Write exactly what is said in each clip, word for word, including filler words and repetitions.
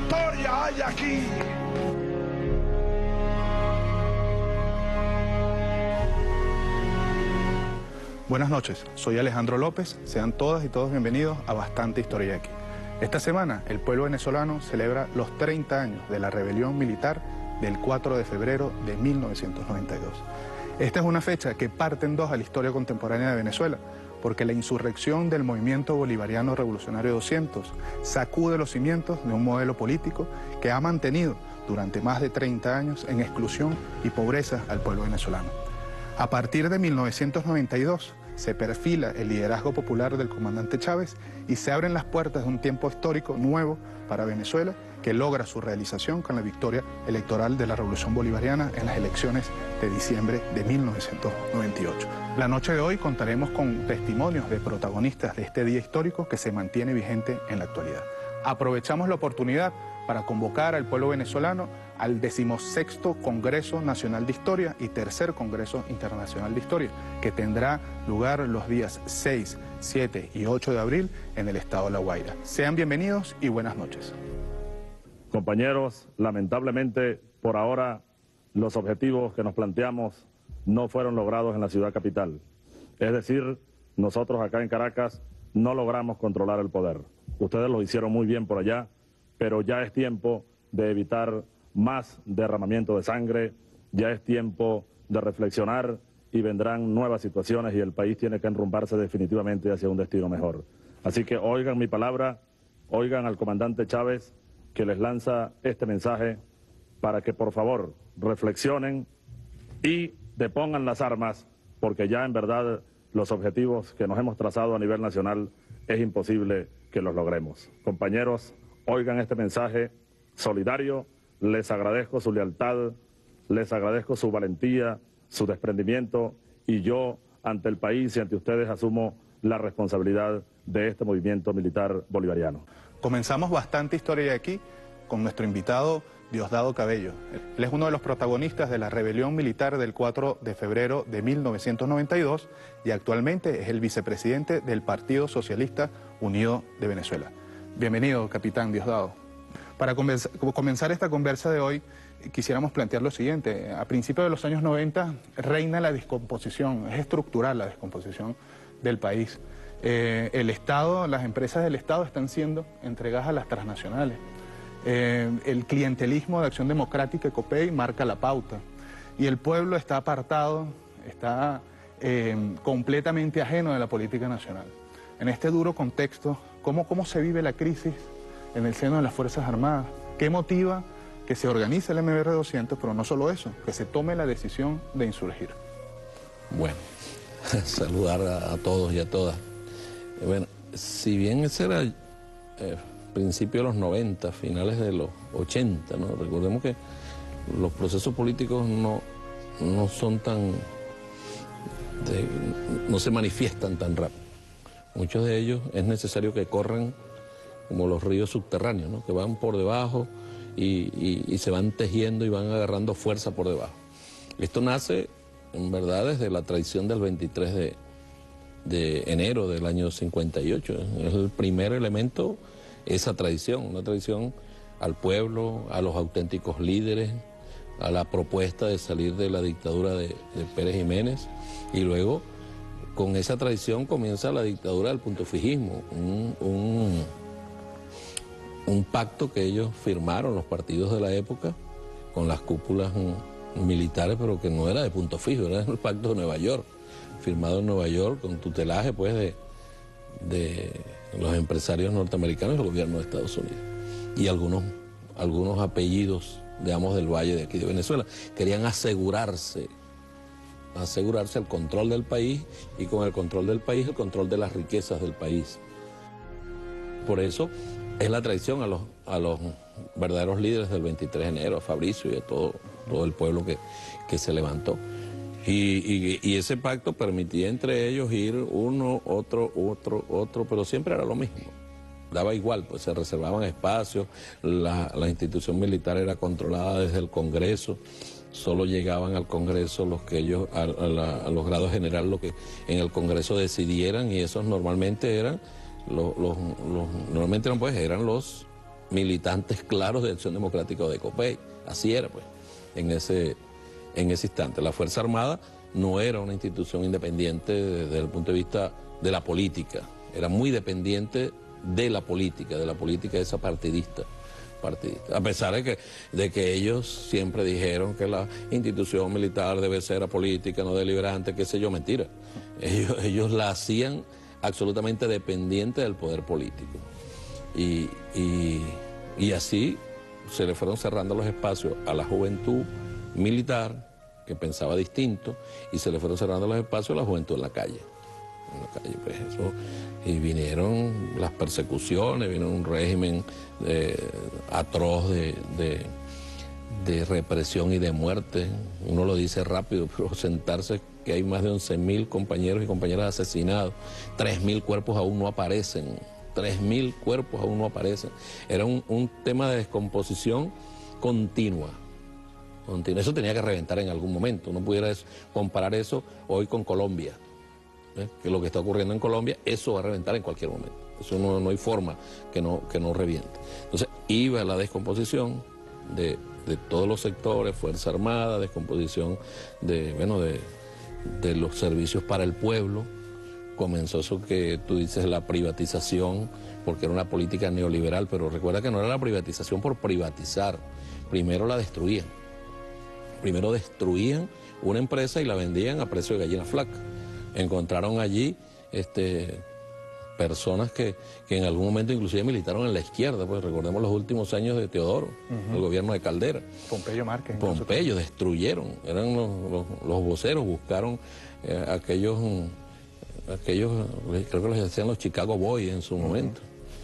historia hay aquí. Buenas noches, soy Alejandro López, sean todas y todos bienvenidos a Bastante Historia Aquí. Esta semana el pueblo venezolano celebra los treinta años de la rebelión militar del cuatro de febrero de mil novecientos noventa y dos. Esta es una fecha que parte en dos a la historia contemporánea de Venezuela, porque la insurrección del movimiento bolivariano revolucionario doscientos sacude los cimientos de un modelo político que ha mantenido durante más de treinta años en exclusión y pobreza al pueblo venezolano. A partir de mil novecientos noventa y dos se perfila el liderazgo popular del comandante Chávez y se abren las puertas de un tiempo histórico nuevo para Venezuela que logra su realización con la victoria electoral de la Revolución Bolivariana en las elecciones de diciembre de mil novecientos noventa y ocho. La noche de hoy contaremos con testimonios de protagonistas de este día histórico que se mantiene vigente en la actualidad. Aprovechamos la oportunidad para convocar al pueblo venezolano al decimosexto Congreso Nacional de Historia y tercer Congreso Internacional de Historia, que tendrá lugar los días seis, siete y ocho de abril en el estado de La Guaira. Sean bienvenidos y buenas noches. Compañeros, lamentablemente por ahora los objetivos que nos planteamos no fueron logrados en la ciudad capital. Es decir, nosotros acá en Caracas no logramos controlar el poder. Ustedes lo hicieron muy bien por allá, pero ya es tiempo de evitar más derramamiento de sangre, ya es tiempo de reflexionar y vendrán nuevas situaciones y el país tiene que enrumbarse definitivamente hacia un destino mejor. Así que oigan mi palabra, oigan al comandante Chávez que les lanza este mensaje para que por favor reflexionen y depongan las armas, porque ya en verdad los objetivos que nos hemos trazado a nivel nacional es imposible que los logremos. Compañeros, oigan este mensaje solidario, les agradezco su lealtad, les agradezco su valentía, su desprendimiento y yo ante el país y ante ustedes asumo la responsabilidad de este movimiento militar bolivariano. Comenzamos Bastante Historia aquí con nuestro invitado Diosdado Cabello. Él es uno de los protagonistas de la rebelión militar del cuatro de febrero de mil novecientos noventa y dos y actualmente es el vicepresidente del Partido Socialista Unido de Venezuela. Bienvenido, capitán Diosdado. Para comenzar esta conversa de hoy, quisiéramos plantear lo siguiente. A principios de los años noventa reina la descomposición, es estructural la descomposición del país. Eh, el Estado, las empresas del Estado están siendo entregadas a las transnacionales. Eh, el clientelismo de Acción Democrática, COPEI, marca la pauta. Y el pueblo está apartado, está eh, completamente ajeno de la política nacional. En este duro contexto, ¿cómo, cómo se vive la crisis en el seno de las Fuerzas Armadas? ¿Qué motiva que se organice el M B R doscientos, pero no solo eso, que se tome la decisión de insurgir? Bueno, saludar a, a todos y a todas. Eh, bueno, si bien ese era eh, principio de los noventa, finales de los ochenta, ¿no? Recordemos que los procesos políticos no, no son tan... De, no se manifiestan tan rápido. Muchos de ellos es necesario que corran como los ríos subterráneos, ¿no? Que van por debajo y, y, y se van tejiendo y van agarrando fuerza por debajo. Esto nace, en verdad, desde la traición del veintitrés de enero del año cincuenta y ocho. Es el primer elemento, esa traición, una traición al pueblo, a los auténticos líderes, a la propuesta de salir de la dictadura de, de Pérez Jiménez, y luego con esa traición comienza la dictadura del puntofijismo, un, un, un pacto que ellos firmaron, los partidos de la época, con las cúpulas militares, pero que no era de punto fijo, era el pacto de Nueva York, firmado en Nueva York con tutelaje pues de, de los empresarios norteamericanos y el gobierno de Estados Unidos. Y algunos, algunos apellidos de Amos del Valle de aquí de Venezuela querían asegurarse asegurarse el control del país y con el control del país el control de las riquezas del país. Por eso es la traición a los, a los verdaderos líderes del veintitrés de enero, a Fabricio y a todo, todo el pueblo que, que se levantó. Y, y, y ese pacto permitía entre ellos ir uno, otro, otro, otro, pero siempre era lo mismo. Daba igual, pues se reservaban espacios, la, la institución militar era controlada desde el Congreso, solo llegaban al Congreso los que ellos, a, a, la, a los grados generales, lo que en el Congreso decidieran, y esos normalmente eran, los, los, los, normalmente eran, pues, eran los militantes claros de Acción Democrática o de COPEI. Así era, pues, en ese, en ese instante. La Fuerza Armada no era una institución independiente desde el punto de vista de la política, era muy dependiente de la política, de la política esa partidista. partidista. A pesar de que, de que ellos siempre dijeron que la institución militar debe ser apolítica, no deliberante, qué sé yo, mentira. Ellos, ellos la hacían absolutamente dependiente del poder político. Y, y, y así se le fueron cerrando los espacios a la juventud militar, que pensaba distinto, y se le fueron cerrando los espacios a la juventud en la calle. En la calle, pues eso, y vinieron las persecuciones, vino un régimen eh, atroz de, de, de represión y de muerte. Uno lo dice rápido, pero sentarse que hay más de once mil compañeros y compañeras asesinados, tres mil cuerpos aún no aparecen, tres mil cuerpos aún no aparecen. Era un, un tema de descomposición continua. continua. Eso tenía que reventar en algún momento. No pudiera eso, comparar eso hoy con Colombia. ¿Eh? Que lo que está ocurriendo en Colombia, eso va a reventar en cualquier momento. Eso no, no hay forma que no, que no reviente. Entonces iba la descomposición de, de todos los sectores, Fuerza Armada, descomposición de, bueno, de, de los servicios para el pueblo. Comenzó eso que tú dices, la privatización, porque era una política neoliberal, pero recuerda que no era la privatización por privatizar, primero la destruían. Primero destruían una empresa y la vendían a precio de gallina flaca. Encontraron allí este, personas que, que en algún momento inclusive militaron en la izquierda, pues recordemos los últimos años de Teodoro, uh-huh. el gobierno de Caldera. Pompeyo Márquez. Pompeyo, destruyeron, eran los, los, los voceros, buscaron eh, aquellos, aquellos, creo que los decían los Chicago Boys en su uh-huh. momento.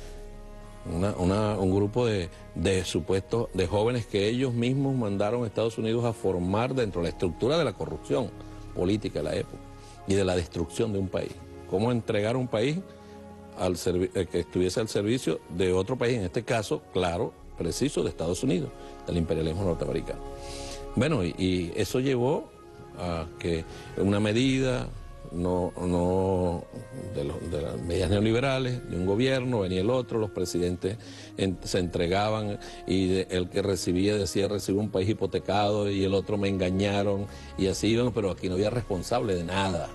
Una, una, un grupo de, de supuestos, de jóvenes que ellos mismos mandaron a Estados Unidos a formar dentro de la estructura de la corrupción política de la época y de la destrucción de un país. Cómo entregar un país al eh, que estuviese al servicio de otro país, en este caso, claro, preciso, de Estados Unidos, del imperialismo norteamericano. Bueno, y, y eso llevó a que una medida... No, no de, los, de las medidas neoliberales, de un gobierno, venía el otro, los presidentes en, se entregaban y de, el que recibía decía recibí un país hipotecado y el otro me engañaron y así iban, pero aquí no había responsable de nada.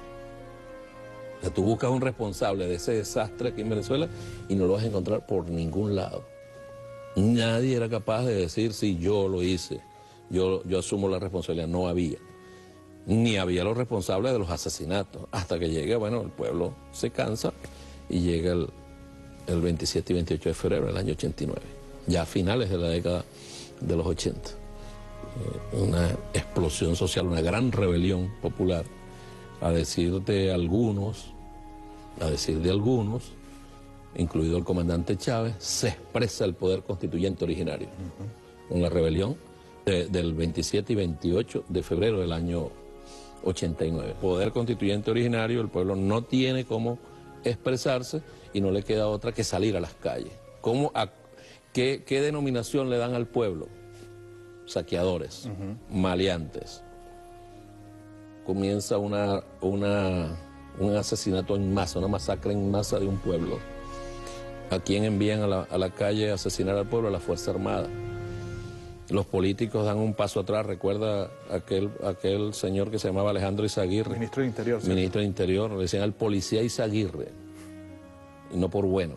O sea, tú buscas un responsable de ese desastre aquí en Venezuela y no lo vas a encontrar por ningún lado. Nadie era capaz de decir sí, yo lo hice, yo, yo asumo la responsabilidad, no había. Ni había los responsables de los asesinatos, hasta que llegue, bueno, el pueblo se cansa y llega el, el veintisiete y veintiocho de febrero del año ochenta y nueve, ya a finales de la década de los ochenta. Eh, una explosión social, una gran rebelión popular, a decir de algunos, a decir de algunos, incluido el comandante Chávez, se expresa el poder constituyente originario. Uh-huh. Una rebelión de, del veintisiete y veintiocho de febrero del año ochenta y nueve. Poder constituyente originario, el pueblo no tiene cómo expresarse y no le queda otra que salir a las calles. ¿Cómo, a, qué, ¿Qué denominación le dan al pueblo? Saqueadores, uh-huh. maleantes. Comienza una, una, un asesinato en masa, una masacre en masa de un pueblo. ¿A quién envían a la, a la calle a asesinar al pueblo? A la Fuerza Armada. Los políticos dan un paso atrás. Recuerda aquel, aquel señor que se llamaba Alejandro Izaguirre. Ministro de Interior. ¿Sí? Ministro de Interior. Le decían al policía Izaguirre. Y no por bueno.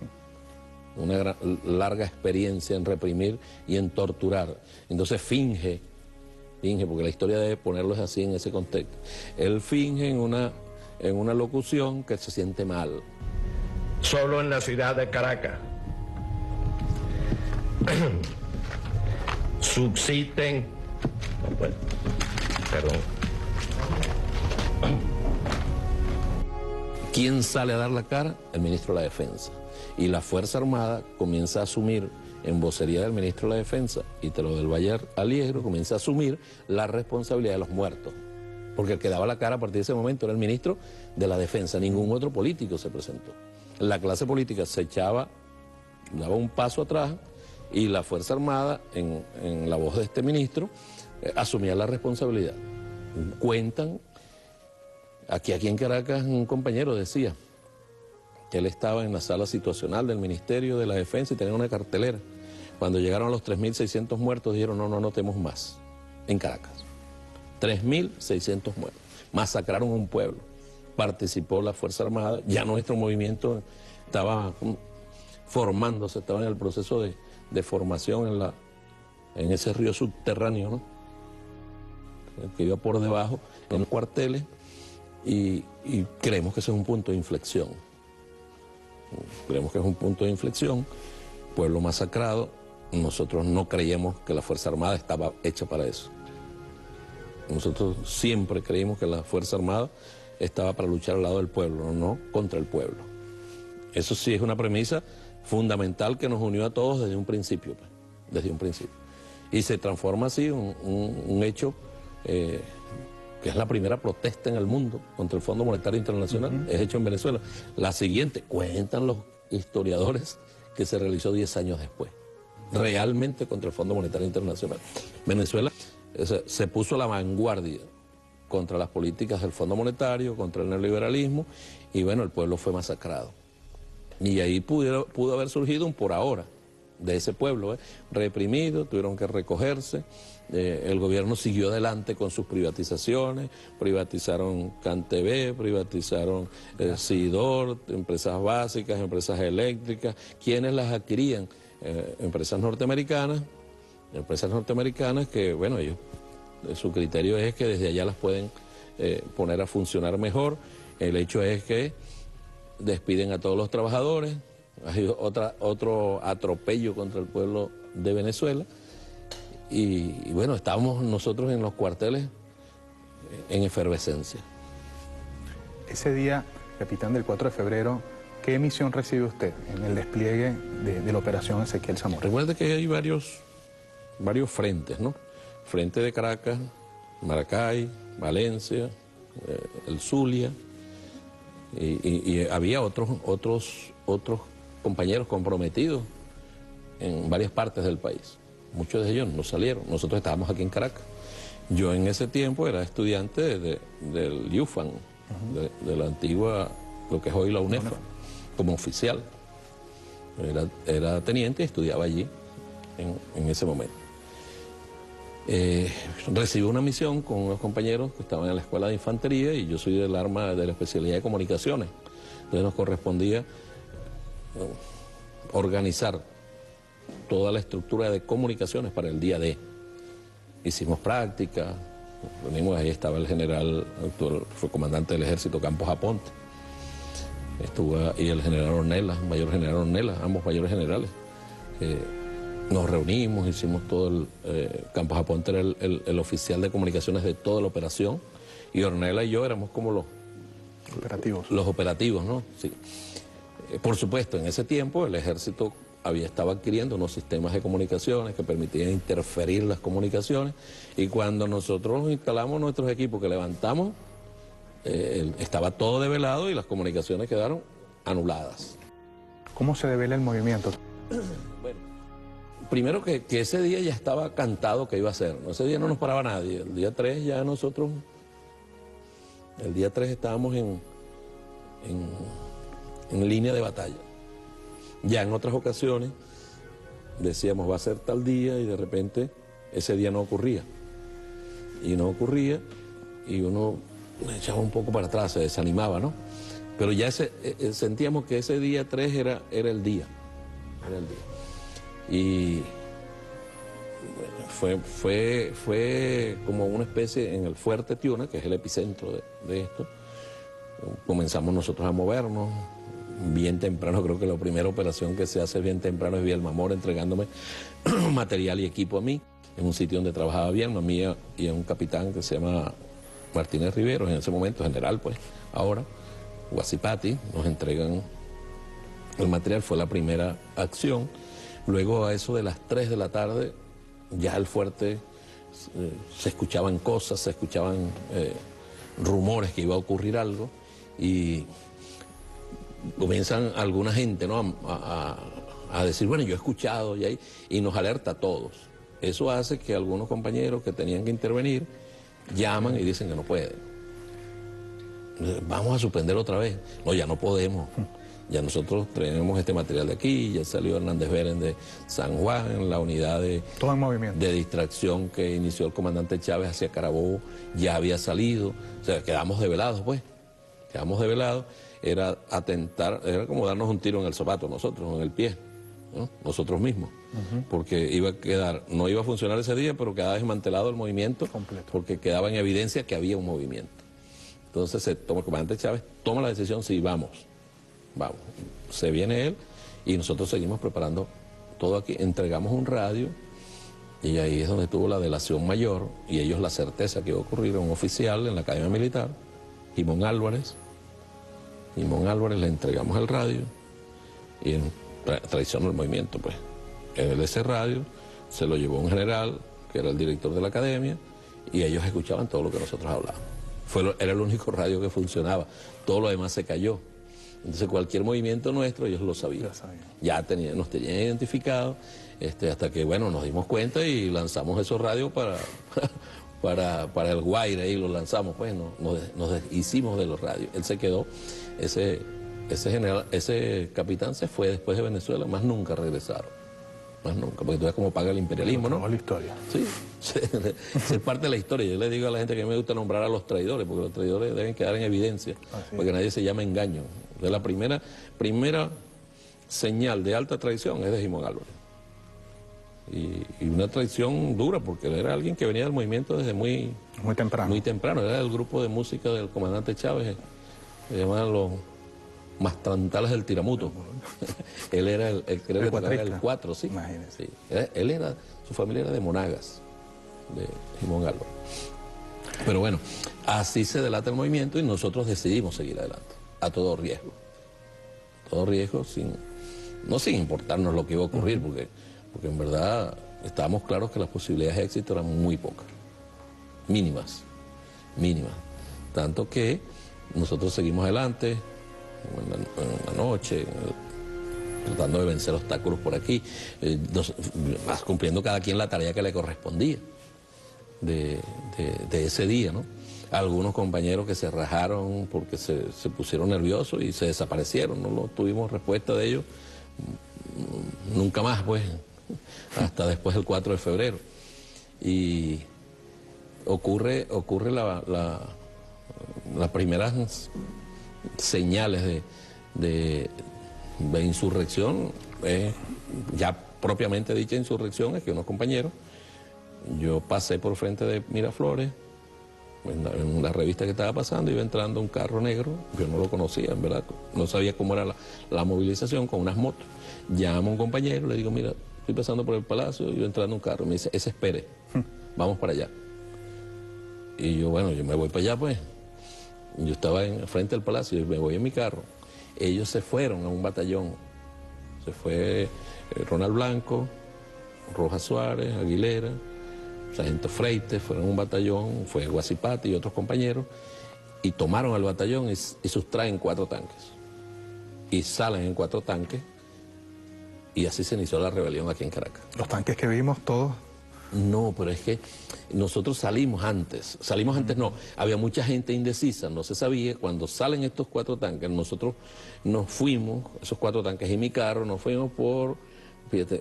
Una gran, larga experiencia en reprimir y en torturar. Entonces finge, finge, porque la historia debe ponerlo así en ese contexto. Él finge en una, en una locución que se siente mal. Solo en la ciudad de Caracas subsisten, bueno, perdón. ¿Quién sale a dar la cara? El ministro de la Defensa. Y la Fuerza Armada comienza a asumir, en vocería del ministro de la Defensa, y te lo del Valle Aliegro, comienza a asumir la responsabilidad de los muertos. Porque el que daba la cara a partir de ese momento era el ministro de la Defensa, ningún otro político se presentó. La clase política se echaba, daba un paso atrás, y la Fuerza Armada, en, en la voz de este ministro, eh, asumía la responsabilidad. Cuentan, aquí, aquí en Caracas un compañero decía que él estaba en la sala situacional del Ministerio de la Defensa y tenía una cartelera Cuando llegaron a los tres mil seiscientos muertos, dijeron, no, no anotemos más, en Caracas. tres mil seiscientos muertos. Masacraron un pueblo. Participó la Fuerza Armada. Ya nuestro movimiento estaba formándose, estaba en el proceso de, de formación en, la, en ese río subterráneo, ¿no? Que iba por debajo, en los cuarteles, y, y creemos que ese es un punto de inflexión. Creemos que es un punto de inflexión, pueblo masacrado. Nosotros no creíamos que la Fuerza Armada estaba hecha para eso. Nosotros siempre creímos que la Fuerza Armada estaba para luchar al lado del pueblo, no contra el pueblo. Eso sí es una premisa fundamental que nos unió a todos desde un principio, pues, desde un principio. Y se transforma así un, un, un hecho eh, que es la primera protesta en el mundo contra el Fondo Monetario Internacional, uh-huh. es hecho en Venezuela. La siguiente, cuentan los historiadores, que se realizó diez años después, realmente contra el Fondo Monetario Internacional. Venezuela se, se puso a la vanguardia contra las políticas del Fondo Monetario, contra el neoliberalismo, y bueno, el pueblo fue masacrado. Y ahí pudo, pudo haber surgido un por ahora de ese pueblo, ¿eh? reprimido, tuvieron que recogerse, eh, el gobierno siguió adelante con sus privatizaciones, privatizaron CanTV, privatizaron eh, Sidor, empresas básicas, empresas eléctricas. ¿Quiénes las adquirían? Eh, empresas norteamericanas, empresas norteamericanas que, bueno, ellos, su criterio es que desde allá las pueden eh, poner a funcionar mejor. El hecho es que despiden a todos los trabajadores. Hay otra, otro atropello contra el pueblo de Venezuela y, y bueno, estábamos nosotros en los cuarteles en efervescencia. Ese día, capitán, del cuatro de febrero, ¿qué misión recibe usted en el despliegue de, de la operación Ezequiel Zamora? Recuerde que hay varios, varios frentes, ¿no? Frente de Caracas, Maracay, Valencia, eh, el Zulia, y, y, y había otros, otros, otros compañeros comprometidos en varias partes del país. Muchos de ellos no salieron, nosotros estábamos aquí en Caracas. Yo en ese tiempo era estudiante de, de, del U F A N, uh-huh. de, de la antigua, lo que es hoy la UNEFA, UNEFA. Como oficial. Era, era teniente y estudiaba allí en, en ese momento. Eh, recibí una misión con unos compañeros que estaban en la escuela de infantería y yo soy del arma de la especialidad de comunicaciones. Entonces nos correspondía organizar toda la estructura de comunicaciones para el día D. Hicimos práctica, venimos, ahí estaba el general, actual, fue comandante del ejército Campos Aponte, estuvo ahí el general Ornelas, mayor general Ornelas, ambos mayores generales. Eh, nos reunimos, hicimos todo el... Eh, Campos Aponte era el, el, el oficial de comunicaciones de toda la operación y Ornelas y yo éramos como los operativos, los operativos, ¿no? Sí. Por supuesto, en ese tiempo el ejército había estado adquiriendo unos sistemas de comunicaciones que permitían interferir las comunicaciones y cuando nosotros instalamos nuestros equipos que levantamos, eh, estaba todo develado y las comunicaciones quedaron anuladas. ¿Cómo se devela el movimiento? Bueno, primero que, que ese día ya estaba cantado que iba a ser, ese día no nos paraba nadie, el día tres ya nosotros, el día tres estábamos en... en en línea de batalla. Ya en otras ocasiones decíamos va a ser tal día y de repente ese día no ocurría. Y no ocurría y uno echaba un poco para atrás, se desanimaba, ¿no? Pero ya ese, eh, sentíamos que ese día tres era, era el día. Era el día. Y bueno, fue, fue, fue como una especie en el Fuerte Tiuna, que es el epicentro de, de esto. Comenzamos nosotros a movernos. Bien temprano, creo que la primera operación que se hace bien temprano es Vielma Mora entregándome material y equipo a mí, en un sitio donde trabajaba Vielma, a mí y a un capitán que se llama Martínez Riveros, en ese momento general, pues, ahora, Guasipati, nos entregan el material, fue la primera acción. Luego a eso de las tres de la tarde, ya el fuerte, eh, se escuchaban cosas, se escuchaban eh, rumores que iba a ocurrir algo y... comienzan alguna gente, ¿no? a, a, a decir, bueno, yo he escuchado y, ahí, y nos alerta a todos. Eso hace que algunos compañeros que tenían que intervenir llaman y dicen que no pueden. Vamos a suspender otra vez. No, ya no podemos. Ya nosotros tenemos este material de aquí, ya salió Hernández Beren de San Juan, la unidad de, Todo en movimiento. de distracción que inició el comandante Chávez hacia Carabobo, ya había salido, o sea, quedamos develados, pues, quedamos develados, era atentar, era como darnos un tiro en el zapato nosotros, en el pie, ¿no? Nosotros mismos, uh-huh. porque iba a quedar, no iba a funcionar ese día, pero quedaba desmantelado el movimiento, completo, porque quedaba en evidencia que había un movimiento. Entonces se toma, el comandante Chávez toma la decisión, sí, vamos. Vamos, se viene él y nosotros seguimos preparando todo aquí. Entregamos un radio y ahí es donde tuvo la delación mayor y ellos la certeza que iba a ocurrir a un oficial en la Academia Militar, Jimón Álvarez. Jimón Álvarez le entregamos el radio y en tra traicionó el movimiento, pues. Él ese radio se lo llevó un general que era el director de la Academia y ellos escuchaban todo lo que nosotros hablábamos. Fue lo, era el único radio que funcionaba, todo lo demás se cayó. Entonces cualquier movimiento nuestro ellos lo sabían, ya, sabían. ya tenía, nos tenían identificados, este, hasta que bueno, nos dimos cuenta y lanzamos esos radios para, para, para el Guaire y los lanzamos, pues nos, nos, nos hicimos de los radios. Él se quedó, ese, ese, general, ese capitán se fue después de Venezuela, más nunca regresaron, más nunca, porque tú ves cómo paga el imperialismo, ¿no? la historia. Sí, es parte de la historia. Yo le digo a la gente que me gusta nombrar a los traidores, porque los traidores deben quedar en evidencia, Así porque es. nadie se llama engaño. De la primera, primera señal de alta traición es de Jimón Álvarez. Y, y una traición dura, porque él era alguien que venía del movimiento desde muy, muy temprano. Muy temprano. Era del grupo de música del comandante Chávez, se llamaban los Mastrantales del Tiramuto. Él era el, el, creo el, que era el cuatro, sí. sí. Era, él era, su familia era de Monagas, de Jimón Álvarez. Pero bueno, así se delata el movimiento y nosotros decidimos seguir adelante. A todo riesgo, todo riesgo, sin, no sin importarnos lo que iba a ocurrir, porque, porque en verdad estábamos claros que las posibilidades de éxito eran muy pocas, mínimas, mínimas. Tanto que nosotros seguimos adelante, en la, en la noche, tratando de vencer obstáculos por aquí, eh, nos, más cumpliendo cada quien la tarea que le correspondía de, de, de ese día, ¿no? Algunos compañeros que se rajaron porque se, se pusieron nerviosos y se desaparecieron, no lo, tuvimos respuesta de ellos nunca más, pues, hasta después del cuatro de febrero. Y ocurre, ocurre la, la, las primeras señales de, de, de insurrección, eh, ya propiamente dicha insurrección, es que unos compañeros, yo pasé por frente de Miraflores, en la revista que estaba pasando, iba entrando un carro negro, yo no lo conocía, en verdad, no sabía cómo era la, la movilización, con unas motos. Llamo a un compañero, le digo, mira, estoy pasando por el palacio, iba entrando un carro, me dice, ese espere, vamos para allá. Y yo, bueno, yo me voy para allá, pues. Yo estaba en frente del palacio y me voy en mi carro. Ellos se fueron a un batallón, se fue eh, Ronald Blanco, Rojas Suárez, Aguilera, Sargento Freites, fueron a un batallón, fue Guasipati y otros compañeros, y tomaron al batallón y, y sustraen cuatro tanques. Y salen en cuatro tanques, y así se inició la rebelión aquí en Caracas. ¿Los tanques que vimos todos? No, pero es que nosotros salimos antes, salimos antes no, había mucha gente indecisa, no se sabía, cuando salen estos cuatro tanques, nosotros nos fuimos, esos cuatro tanques y mi carro, nos fuimos por, fíjate,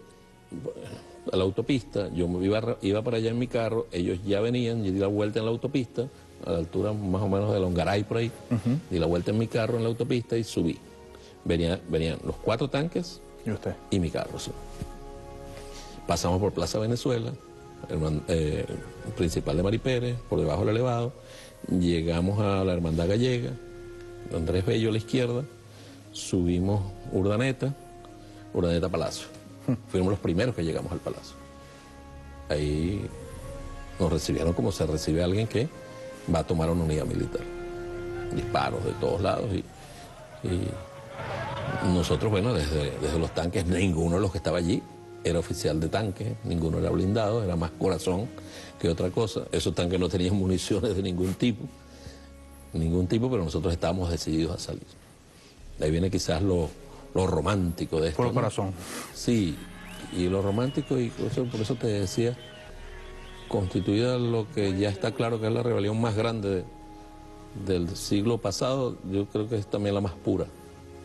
a la autopista, yo me iba, iba para allá en mi carro, ellos ya venían, yo di la vuelta en la autopista, a la altura más o menos de Longaray por ahí, uh-huh. di la vuelta en mi carro en la autopista y subí. Venía, venían los cuatro tanques y, usted? y mi carro, sí. Pasamos por Plaza Venezuela, el, eh, el principal de Mari Pérez, por debajo del elevado, llegamos a la Hermandad Gallega, Andrés Bello a la izquierda, subimos Urdaneta, Urdaneta Palacio. Fuimos los primeros que llegamos al palacio. Ahí nos recibieron como se recibe a alguien que va a tomar una unidad militar. Disparos de todos lados y, y nosotros, bueno, desde, desde los tanques, ninguno de los que estaba allí era oficial de tanque, ninguno era blindado, era más corazón que otra cosa. Esos tanques no tenían municiones de ningún tipo, ningún tipo, pero nosotros estábamos decididos a salir. De ahí viene quizás lo... lo romántico de esto. Por el corazón. ¿No? Sí, y lo romántico, y por eso, por eso te decía, constituida lo que ya está claro que es la rebelión más grande de, del siglo pasado, yo creo que es también la más pura.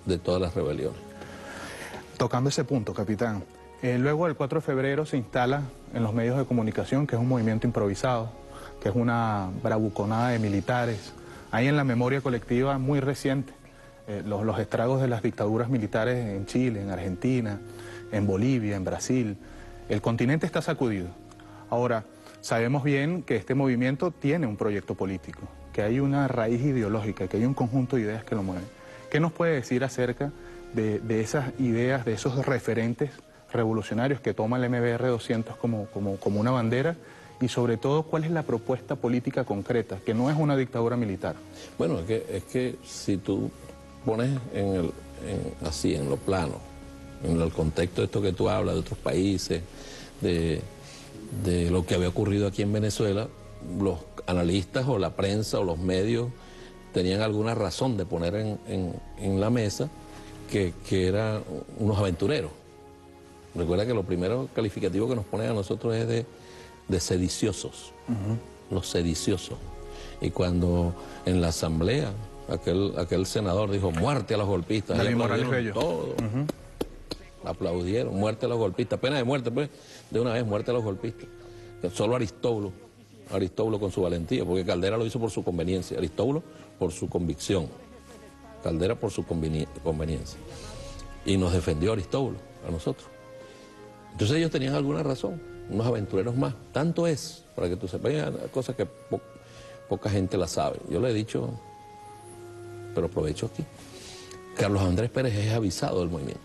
de todas las rebeliones. Tocando ese punto, capitán, eh, luego del cuatro de febrero se instala en los medios de comunicación que es un movimiento improvisado, que es una bravuconada de militares. Hay en la memoria colectiva muy reciente eh, los, los estragos de las dictaduras militares en Chile, en Argentina, en Bolivia, en Brasil. El continente está sacudido. Ahora, sabemos bien que este movimiento tiene un proyecto político, que hay una raíz ideológica, que hay un conjunto de ideas que lo mueven. ¿Qué nos puede decir acerca de, de esas ideas, de esos referentes revolucionarios que toma el M B R doscientos como, como, como una bandera? Y sobre todo, ¿cuál es la propuesta política concreta, que no es una dictadura militar? Bueno, es que, es que si tú pones en el, en, así, en lo plano, en el contexto de esto que tú hablas, de otros países, de, de lo que había ocurrido aquí en Venezuela, los analistas o la prensa o los medios tenían alguna razón de poner en, en, en la mesa que, que eran unos aventureros. Recuerda que lo primero calificativo que nos ponen a nosotros es de de sediciosos, uh-huh. Los sediciosos. Y cuando en la asamblea aquel, aquel senador dijo muerte a los golpistas, David Morales Bello. Todo, uh-huh. Aplaudieron, muerte a los golpistas, pena de muerte, pues, de una vez, muerte a los golpistas. Solo Aristóbulo, Aristóbulo con su valentía, porque Caldera lo hizo por su conveniencia, Aristóbulo por su convicción, Caldera por su conveniencia. Y nos defendió Aristóbulo, a nosotros. Entonces ellos tenían alguna razón. Unos aventureros más. Tanto es, para que tú sepas, hay cosas que po poca gente la sabe. Yo le he dicho, pero aprovecho aquí. Carlos Andrés Pérez es avisado del movimiento.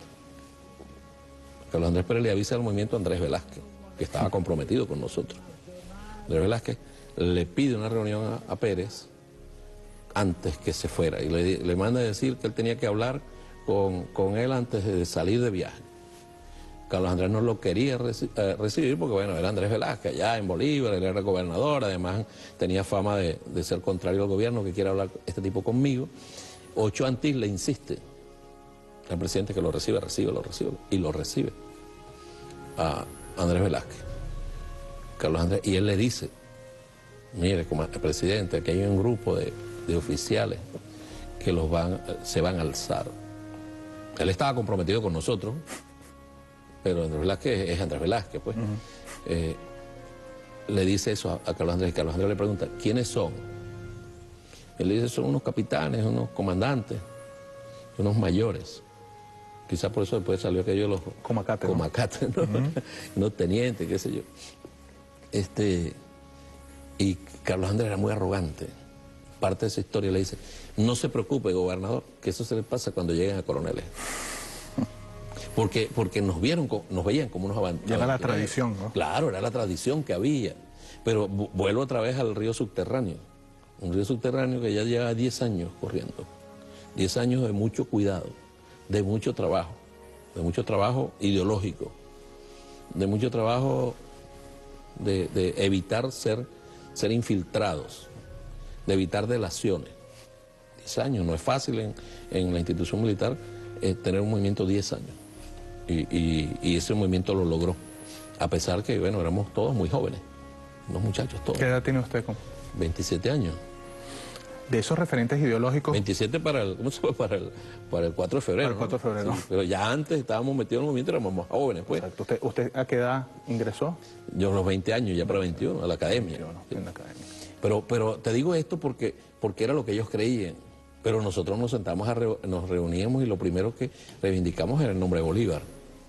Carlos Andrés Pérez le avisa al movimiento a Andrés Velázquez, que estaba comprometido con nosotros. Andrés Velázquez le pide una reunión a, a Pérez antes que se fuera y le, le manda a decir que él tenía que hablar con, con él antes de salir de viaje. Carlos Andrés no lo quería reci eh, recibir porque, bueno, era Andrés Velázquez, allá en Bolívar, él era gobernador, además tenía fama de, de ser contrario al gobierno, que quiere hablar este tipo conmigo. Ochoa Antís le insiste al presidente que lo recibe, recibe, lo recibe, y lo recibe a Andrés Velázquez. Carlos Andrés, y él le dice, mire, como presidente, aquí hay un grupo de, de oficiales que los van, se van a alzar. Él estaba comprometido con nosotros, pero Andrés Velázquez es Andrés Velázquez, pues. Uh-huh. eh, le dice eso a, a Carlos Andrés, y Carlos Andrés le pregunta, ¿quiénes son? Él le dice, son unos capitanes, unos comandantes, unos mayores. Quizás por eso después salió aquello de los... Comacates, ¿no? Comacates, ¿no? Uh-huh. Unos tenientes, qué sé yo. Este, y Carlos Andrés era muy arrogante. Parte de esa historia le dice, no se preocupe, gobernador, que eso se le pasa cuando lleguen a coroneles. Porque, porque nos vieron, nos veían como unos avanzados. Era la tradición, ¿no? Claro, era la tradición que había. Pero vuelvo otra vez al río subterráneo. Un río subterráneo que ya lleva diez años corriendo. diez años de mucho cuidado, de mucho trabajo, de mucho trabajo ideológico, de mucho trabajo de, de evitar ser, ser infiltrados, de evitar delaciones. diez años, no es fácil en, en la institución militar eh, tener un movimiento diez años. Y, y, y ese movimiento lo logró, a pesar que, bueno, éramos todos muy jóvenes, unos muchachos todos. ¿Qué edad tiene usted? ¿Cómo? veintisiete años. De esos referentes ideológicos... veintisiete para el, ¿cómo se llama? Para el, para el cuatro de febrero. Para el cuatro de febrero. Sí, pero ya antes estábamos metidos en el movimiento, éramos más jóvenes, pues. Exacto. ¿Usted, ¿Usted a qué edad ingresó? Yo a los veinte años, ya para veintiuno, a la academia. veintiuno, Sí. en la academia. Pero, pero te digo esto porque, porque era lo que ellos creían. Pero nosotros nos sentamos, a re, nos reuníamos y lo primero que reivindicamos era el nombre de Bolívar.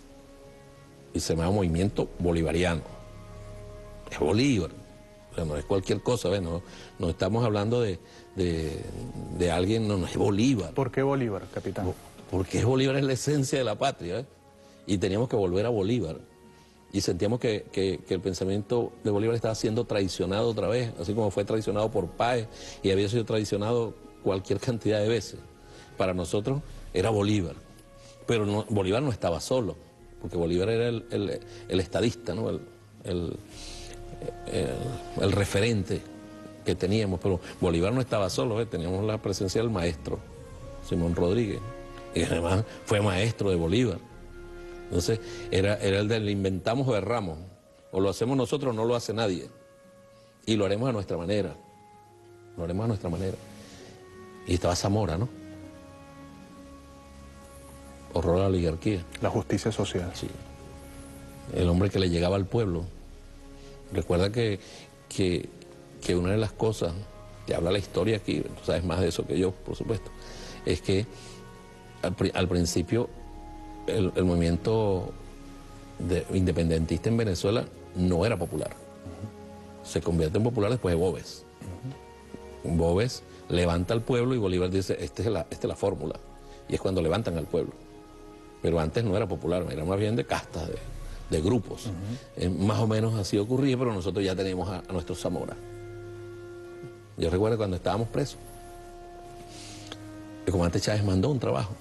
Y se llama Movimiento Bolivariano. Es Bolívar. O sea, no es cualquier cosa, ¿ves? No, no estamos hablando de, de, de alguien, no, no es Bolívar. ¿Por qué Bolívar, capitán? Porque Bolívar es la esencia de la patria, ¿eh? Y teníamos que volver a Bolívar. Y sentíamos que, que, que el pensamiento de Bolívar estaba siendo traicionado otra vez, así como fue traicionado por Páez y había sido traicionado cualquier cantidad de veces. Para nosotros era Bolívar. Pero no, Bolívar no estaba solo, porque Bolívar era el, el, el estadista, ¿no? el, el, el, el referente que teníamos. Pero Bolívar no estaba solo, ¿eh? Teníamos la presencia del maestro, Simón Rodríguez, y además fue maestro de Bolívar. Entonces era, era el del inventamos o erramos, o lo hacemos nosotros o no lo hace nadie, y lo haremos a nuestra manera, lo haremos a nuestra manera. Y estaba Zamora, ¿no? horror a la oligarquía. La justicia social. Sí. El hombre que le llegaba al pueblo. Recuerda que, que, que una de las cosas, que habla la historia aquí, tú sabes más de eso que yo, por supuesto, es que al, al principio el, el movimiento de, independentista en Venezuela no era popular. Uh-huh. Se convierte en popular después de Boves. Uh-huh. Boves levanta al pueblo y Bolívar dice, esta es la, esta es la fórmula. Y es cuando levantan al pueblo. Pero antes no era popular, era más bien de castas, de, de grupos. Uh-huh. eh, más o menos así ocurría, pero nosotros ya teníamos a, a nuestros Zamora. Yo recuerdo cuando estábamos presos, el comandante Chávez mandó un trabajo.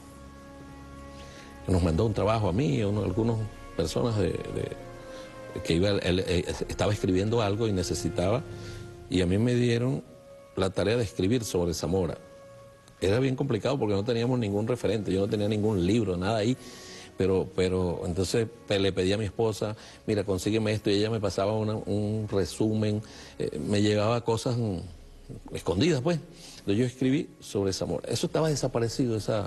Nos mandó un trabajo a mí y a uno, algunas personas de, de, que iba, él, él, estaba escribiendo algo y necesitaba, y a mí me dieron la tarea de escribir sobre Zamora. Era bien complicado porque no teníamos ningún referente, yo no tenía ningún libro, nada ahí, pero, pero entonces le pedí a mi esposa, mira, consígueme esto, y ella me pasaba una, un resumen, eh, me llevaba cosas escondidas, pues. Entonces yo escribí sobre Zamora. Eso estaba desaparecido, esa,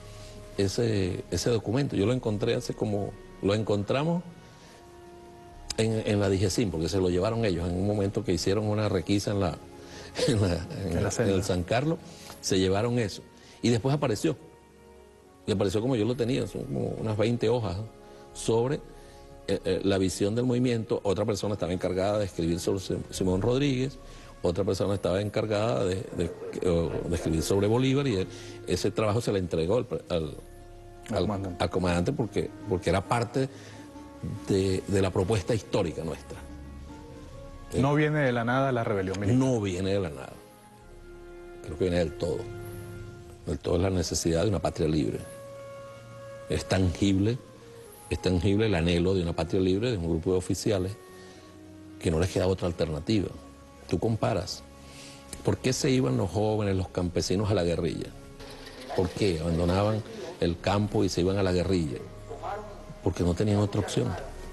ese, ese documento. Yo lo encontré hace como, lo encontramos en, en la DIGESIM, porque se lo llevaron ellos en un momento que hicieron una requisa en la, en, la, en, en, la en el San Carlos. Se llevaron eso. Y después apareció. Y apareció como yo lo tenía, son como unas veinte hojas sobre eh, eh, la visión del movimiento. Otra persona estaba encargada de escribir sobre Simón Rodríguez, otra persona estaba encargada de, de, de escribir sobre Bolívar, y ese trabajo se le entregó al, al, al, comandante. al comandante porque, porque era parte de, de la propuesta histórica nuestra. No viene de la nada la rebelión militar. No viene de la nada. Creo que viene del todo. Del todo es la necesidad de una patria libre. Es tangible, es tangible el anhelo de una patria libre, de un grupo de oficiales que no les queda otra alternativa. Tú comparas, ¿por qué se iban los jóvenes, los campesinos a la guerrilla? ¿Por qué abandonaban el campo y se iban a la guerrilla? Porque no tenían otra opción.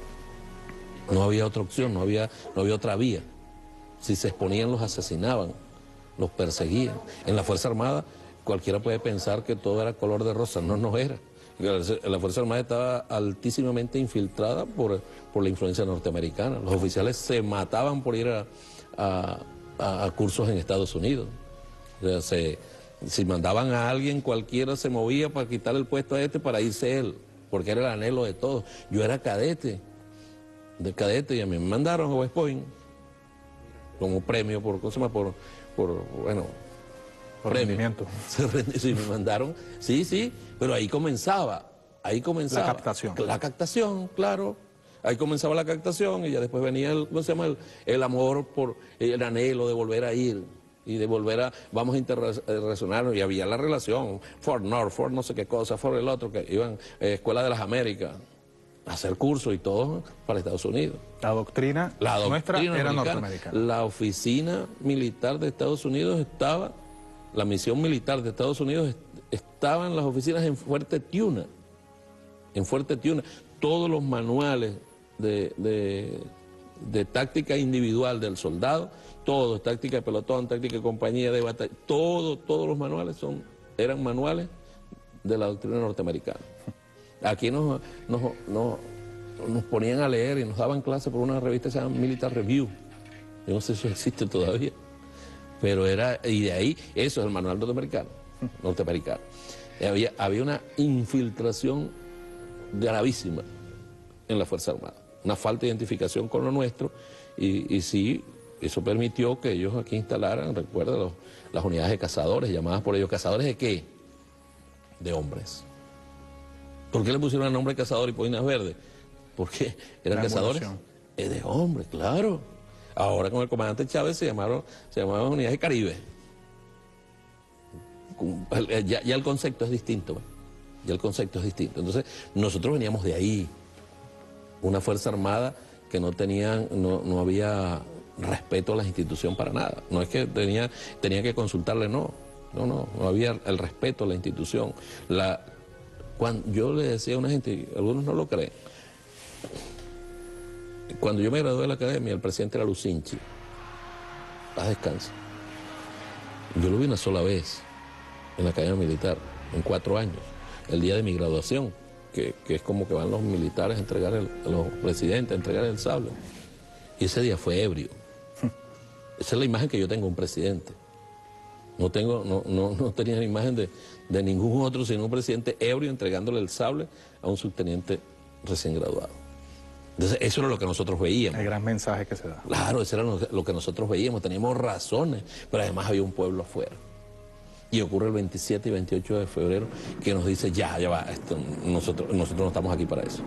No había otra opción, no había, no había otra vía. Si se exponían, los asesinaban, los perseguían. En la Fuerza Armada cualquiera puede pensar que todo era color de rosa, no, no era. La Fuerza Armada estaba altísimamente infiltrada por, por la influencia norteamericana. Los oficiales se mataban por ir a, a, a, a cursos en Estados Unidos. O sea, se, si mandaban a alguien, cualquiera se movía para quitar el puesto a este para irse él, porque era el anhelo de todos. Yo era cadete, de cadete, y a mí me mandaron a West Point como premio por, ¿cómo se llama? Por, por bueno... Por rendimiento. Sí, me mandaron, sí, sí, pero ahí comenzaba, ahí comenzaba. La captación. La captación, claro. Ahí comenzaba la captación y ya después venía el, ¿cómo se llama? El, el amor por el anhelo de volver a ir y de volver a, vamos a interrelacionarnos, y había la relación, Fort North, Fort no sé qué cosa, Fort el otro, que iban eh, Escuela de las Américas a hacer cursos y todo para Estados Unidos. La doctrina, la nuestra doctrina era norteamericana. norteamericana. La oficina militar de Estados Unidos estaba... La misión militar de Estados Unidos estaba en las oficinas en Fuerte Tiuna, en Fuerte Tiuna. Todos los manuales de, de, de táctica individual del soldado, todos, táctica de pelotón, táctica de compañía, de batalla, todo, todos los manuales son, eran manuales de la doctrina norteamericana. Aquí nos, nos, nos, nos ponían a leer y nos daban clases por una revista que se llama Military Review. Yo no sé si existe todavía. Pero era, y de ahí, eso es el manual norteamericano, norteamericano. Había, había una infiltración gravísima en la Fuerza Armada, una falta de identificación con lo nuestro, y, y sí, eso permitió que ellos aquí instalaran, recuerda, los, las unidades de cazadores, llamadas por ellos, ¿cazadores de qué? De hombres. ¿Por qué le pusieron el nombre de cazador y Boinas Verdes? Porque eran cazadores eh, de hombres, claro. Ahora con el comandante Chávez se llamaron, se llamaban unidades Caribe. Ya, ya el concepto es distinto, ya el concepto es distinto. Entonces, nosotros veníamos de ahí, una Fuerza Armada que no tenía, no, no había respeto a la institución para nada. No es que tenía, tenía que consultarle, no, no, no, no había el respeto a la institución. La, cuando yo le decía a una gente, algunos no lo creen, cuando yo me gradué de la academia, el presidente era Lucinchi. Paz descanse. Yo lo vi una sola vez en la academia militar, en cuatro años. el día de mi graduación, que, que es como que van los militares a entregar, el, los residentes a entregar el sable. Y ese día fue ebrio. Esa es la imagen que yo tengo de un presidente. No, tengo, no, no, no tenía la imagen de, de ningún otro, sino un presidente ebrio entregándole el sable a un subteniente recién graduado. Entonces, eso era lo que nosotros veíamos. El gran mensaje que se da. Claro, eso era lo que, lo que nosotros veíamos. Teníamos razones, pero además había un pueblo afuera. Y ocurre el veintisiete y veintiocho de febrero que nos dice, ya, ya va, esto, nosotros, nosotros no estamos aquí para eso.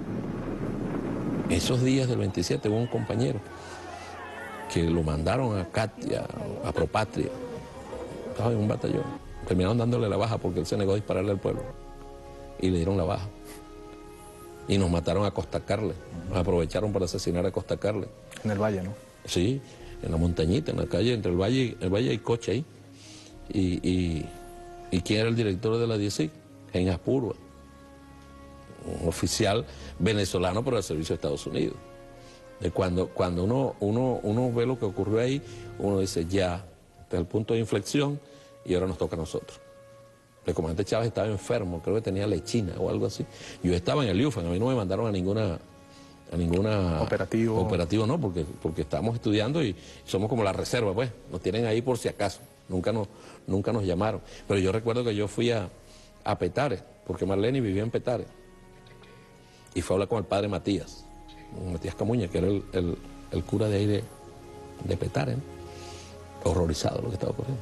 Esos días del veintisiete hubo un compañero que lo mandaron a Katia, a Propatria. Estaba en un batallón. Terminaron dándole la baja porque él se negó a dispararle al pueblo. Y le dieron la baja. Y nos mataron a Costa Carles. Nos aprovecharon para asesinar a Costa Carles. En el valle, ¿no? Sí, en la montañita, en la calle, entre el valle, el valle y Coche ahí. Y, y, ¿Y quién era el director de la D I E S I C? Gengas Purva. Un oficial venezolano por el servicio de Estados Unidos. De cuando cuando uno, uno, uno ve lo que ocurrió ahí, uno dice, ya, está el punto de inflexión y ahora nos toca a nosotros. El comandante Chávez estaba enfermo, creo que tenía lechina o algo así. Yo estaba en el U F A N, a mí no me mandaron a ninguna... a ninguna... Operativo. Operativo no, porque, porque estábamos estudiando y somos como la reserva, pues. Nos tienen ahí por si acaso. Nunca nos, nunca nos llamaron. Pero yo recuerdo que yo fui a, a Petare, porque Marlene vivía en Petare. Y fue a hablar con el padre Matías, Matías Camuña, que era el, el, el cura de ahí de, de Petare, ¿no? Horrorizado de lo que estaba ocurriendo.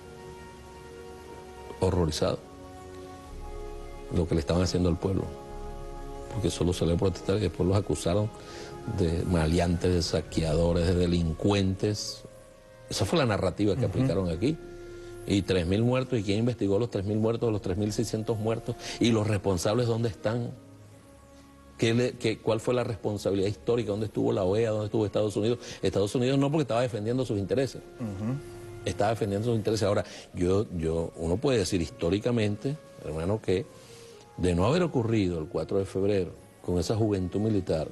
Horrorizado. Lo que le estaban haciendo al pueblo. Porque solo se le protestar y después los acusaron de maleantes, de saqueadores, de delincuentes. Esa fue la narrativa que uh-huh. aplicaron aquí. Y tres mil muertos, ¿y quién investigó los tres mil muertos, los tres mil seiscientos muertos? ¿Y los responsables dónde están? ¿Qué le, qué, ¿Cuál fue la responsabilidad histórica? ¿Dónde estuvo la O E A? ¿Dónde estuvo Estados Unidos? Estados Unidos no, porque estaba defendiendo sus intereses. Uh-huh. Estaba defendiendo sus intereses. Ahora, yo, yo, uno puede decir históricamente, hermano, que de no haber ocurrido el cuatro de febrero, con esa juventud militar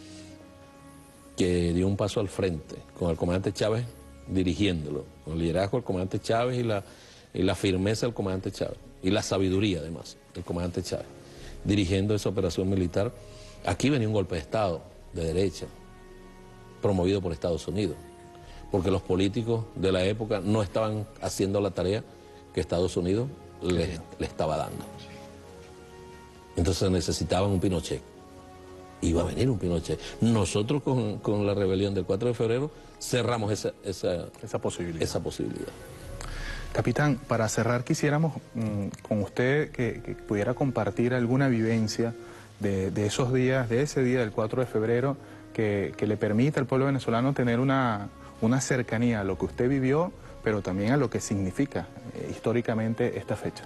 que dio un paso al frente, con el comandante Chávez dirigiéndolo, con el liderazgo del comandante Chávez y la, y la firmeza del comandante Chávez, y la sabiduría además del comandante Chávez, dirigiendo esa operación militar, aquí venía un golpe de Estado de derecha, promovido por Estados Unidos, porque los políticos de la época no estaban haciendo la tarea que Estados Unidos le, le estaba dando. Entonces necesitaban un Pinochet. Iba a venir un Pinochet. Nosotros con, con la rebelión del cuatro de febrero cerramos esa, esa, esa, posibilidad. esa posibilidad. Capitán, para cerrar quisiéramos mmm, con usted que, que pudiera compartir alguna vivencia de, de esos días, de ese día del cuatro de febrero, que, que le permita al pueblo venezolano tener una, una cercanía a lo que usted vivió, pero también a lo que significa eh, históricamente esta fecha.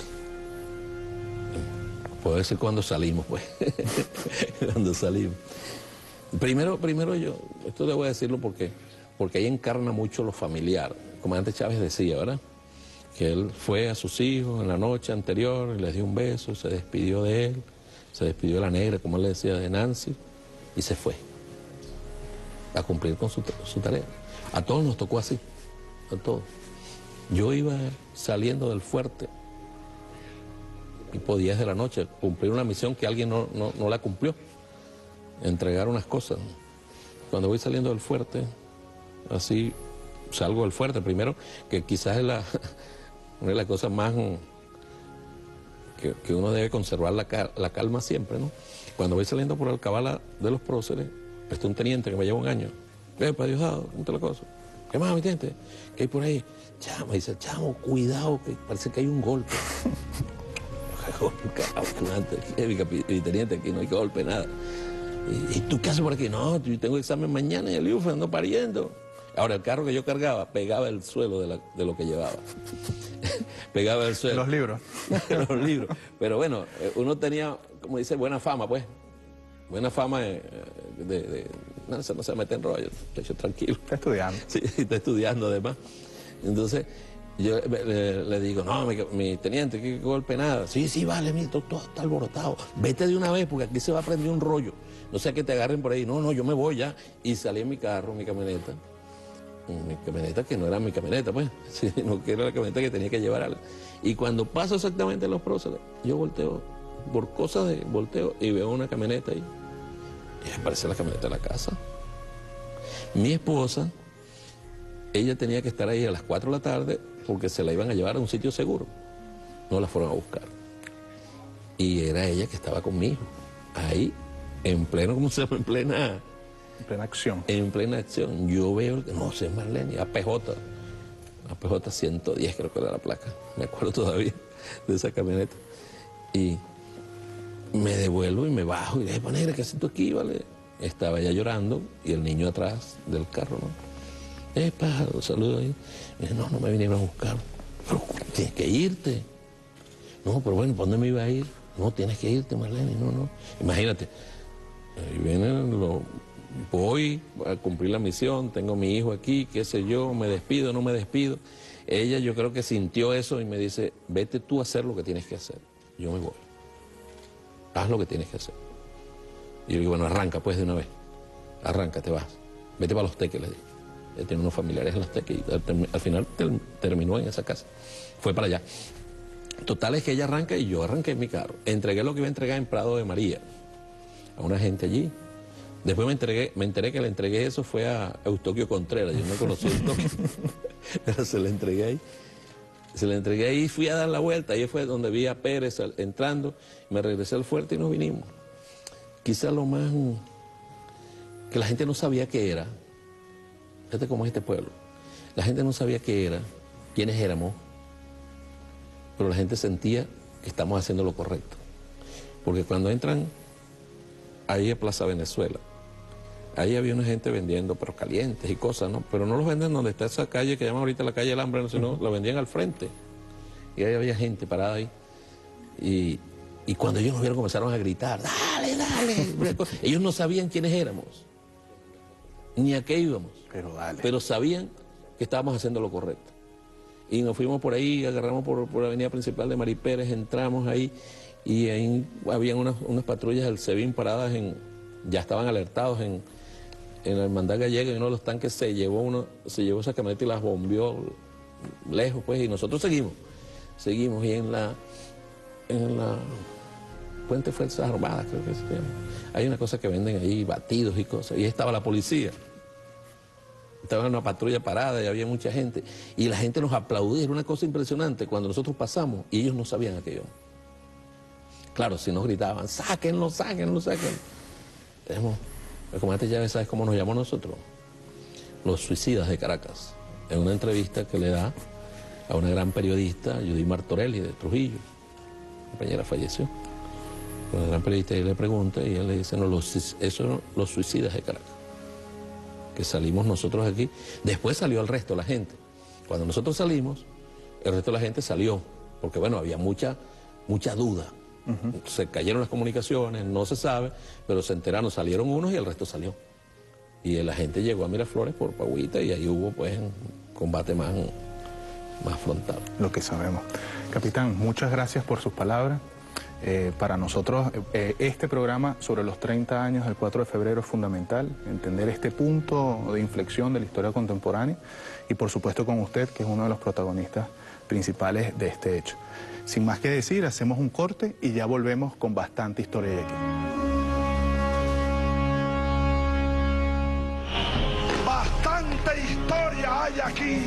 Puedo decir cuando salimos, pues. Cuando salimos. Primero, primero yo, esto debo decirlo porque, porque ahí encarna mucho lo familiar. El comandante Chávez decía, ¿verdad? Que él fue a sus hijos en la noche anterior, les dio un beso, se despidió de él, se despidió de la negra, como él le decía, de Nancy, y se fue a cumplir con su, su tarea. A todos nos tocó así, a todos. Yo iba saliendo del fuerte, tipo diez de la noche, cumplir una misión que alguien no, no, no la cumplió, entregar unas cosas. Cuando voy saliendo del fuerte, así salgo del fuerte, primero, que quizás es la, una de las cosas más que, que uno debe conservar la, la calma siempre, ¿no? Cuando voy saliendo por Alcabala de los próceres, está un teniente que me lleva un año. ¿Qué, para Diosdado? ¿Cómo te la cosa? ¿Qué más, mi teniente? ¿Qué hay por ahí? Chamo, dice, chamo, cuidado, que parece que hay un golpe. Mi, mi teniente, aquí no hay golpe, nada. ¿Y, ¿Y tú qué haces por aquí? No, yo tengo examen mañana en el U F A N, ando pariendo. Ahora, el carro que yo cargaba pegaba el suelo de, la, de lo que llevaba. Pegaba el suelo. Los libros. Los libros. Pero bueno, uno tenía, como dice, buena fama, pues. Buena fama de... de, de no, se, no se mete en rollo, estoy tranquilo. Está estudiando. Sí, está estudiando además. Entonces... Yo le, le digo, no, mi, mi teniente, que golpe nada. Sí, sí, vale, mi, todo, todo está alborotado. Vete de una vez porque aquí se va a prender un rollo. No sea que te agarren por ahí. No, no, yo me voy ya. Y salí en mi carro, mi camioneta. mi camioneta, que no era mi camioneta, pues, sino que era la camioneta que tenía que llevar algo. Y cuando paso exactamente los próceres, yo volteo, por cosas de volteo, y veo una camioneta ahí. Y aparece la camioneta de la casa. Mi esposa, ella tenía que estar ahí a las cuatro de la tarde porque se la iban a llevar a un sitio seguro. No la fueron a buscar. Y era ella que estaba conmigo, ahí, en pleno, ¿cómo se llama? En plena... En plena acción. En plena acción. Yo veo, no sé, Marlene, A P J, A P J ciento diez creo que era la placa, me acuerdo todavía de esa camioneta. Y me devuelvo y me bajo y le dije, negra, ¿qué haces tú aquí, vale? Estaba ella llorando y el niño atrás del carro, ¿no? Eh, pájaro, saludo ahí. Me dice, no, no me vinieron a buscar. Pero tienes que irte. No, pero bueno, ¿para dónde me iba a ir? No, tienes que irte, Marlene, no, no. Imagínate, ahí vienen los... Voy a cumplir la misión, tengo mi hijo aquí, qué sé yo, me despido, no me despido. Ella yo creo que sintió eso y me dice, vete tú a hacer lo que tienes que hacer. Yo me voy. Haz lo que tienes que hacer. Y yo digo, bueno, arranca pues de una vez. Arranca, te vas. Vete para Los Teques, le digo. Él tiene unos familiares en Los Teques y al, al final ter, terminó en esa casa. Fue para allá. Total es que ella arranca y yo arranqué en mi carro. Entregué lo que iba a entregar en Prado de María a una gente allí. Después me, entregué, me enteré que le entregué eso fue a Eustoquio Contreras. Yo no conocí a Eustoquio, pero se le entregué ahí. Se le entregué ahí y fui a dar la vuelta. Ahí fue donde vi a Pérez entrando. Me regresé al fuerte y nos vinimos. Quizá lo más que la gente no sabía qué era. Fíjate cómo es este pueblo. La gente no sabía qué era, quiénes éramos, pero la gente sentía que estamos haciendo lo correcto. Porque cuando entran ahí a Plaza Venezuela, ahí había una gente vendiendo perros calientes y cosas, ¿no? Pero no los venden donde está esa calle que llaman ahorita la calle del Hambre, no, sino lo vendían al frente. Y ahí había gente parada ahí. Y, y cuando ellos nos vieron comenzaron a gritar, dale, dale. Ellos no sabían quiénes éramos, ni a qué íbamos. Pero dale. Pero sabían que estábamos haciendo lo correcto. Y nos fuimos por ahí, agarramos por, por la avenida principal de Mari Pérez, entramos ahí, y ahí habían unas, unas patrullas del SEBIN paradas en, ya estaban alertados en, en la Hermandad Gallega, y uno de los tanques se llevó uno, se llevó esa camioneta y las bombeó lejos, pues, y nosotros seguimos, seguimos, y en la, en la Puente Fuerzas Armadas, creo que se llama, hay una cosa que venden ahí, batidos y cosas, y ahí estaba la policía. Estaba en una patrulla parada y había mucha gente, y la gente nos aplaudía, era una cosa impresionante cuando nosotros pasamos, y ellos no sabían aquello. Claro, si nos gritaban, sáquenlo, sáquenlo, sáquenlo. Tenemos, el comandante Chávez, ¿sabes cómo nos llamó a nosotros? Los suicidas de Caracas. En una entrevista que le da a una gran periodista, Judith Martorelli, de Trujillo. La compañera falleció. Una gran periodista y le pregunta, y él le dice, no, los, esos son los suicidas de Caracas. Que salimos nosotros aquí. Después salió el resto de la gente. Cuando nosotros salimos, el resto de la gente salió. Porque bueno, había mucha, mucha duda. Uh-huh. Se cayeron las comunicaciones, no se sabe, pero se enteraron, salieron unos y el resto salió. Y la gente llegó a Miraflores por Pagüita y ahí hubo pues un combate más, más frontal. Lo que sabemos. Capitán, muchas gracias por sus palabras. Eh, para nosotros eh, este programa sobre los treinta años del cuatro de febrero es fundamental, entender este punto de inflexión de la historia contemporánea y por supuesto con usted, que es uno de los protagonistas principales de este hecho. Sin más que decir, hacemos un corte y ya volvemos con bastante historia de aquí. Bastante historia hay aquí.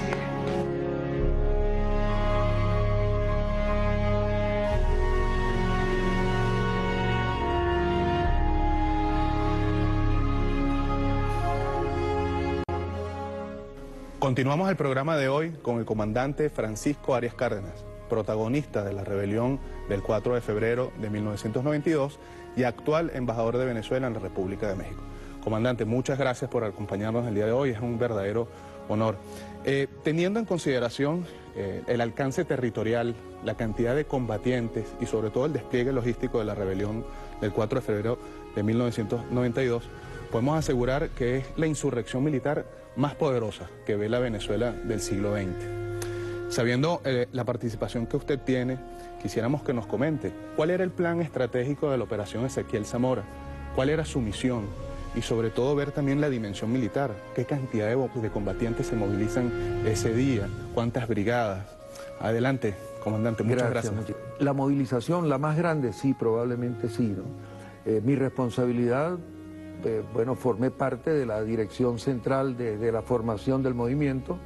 Continuamos el programa de hoy con el comandante Francisco Arias Cárdenas, protagonista de la rebelión del cuatro de febrero de mil novecientos noventa y dos y actual embajador de Venezuela en la República de México. Comandante, muchas gracias por acompañarnos el día de hoy, es un verdadero honor. Eh, teniendo en consideración eh, el alcance territorial, la cantidad de combatientes y sobre todo el despliegue logístico de la rebelión del cuatro de febrero de mil novecientos noventa y dos, podemos asegurar que es la insurrección militar más poderosa que ve la Venezuela del siglo veinte. Sabiendo eh, la participación que usted tiene, quisiéramos que nos comente cuál era el plan estratégico de la operación Ezequiel Zamora, cuál era su misión, y sobre todo ver también la dimensión militar. ¿Qué cantidad de, de combatientes se movilizan ese día? ¿Cuántas brigadas? Adelante, comandante, muchas gracias. gracias. La movilización, la más grande, sí, probablemente sí, ¿no? Eh, mi responsabilidad, eh, bueno, formé parte de la dirección central de, de la formación del movimiento,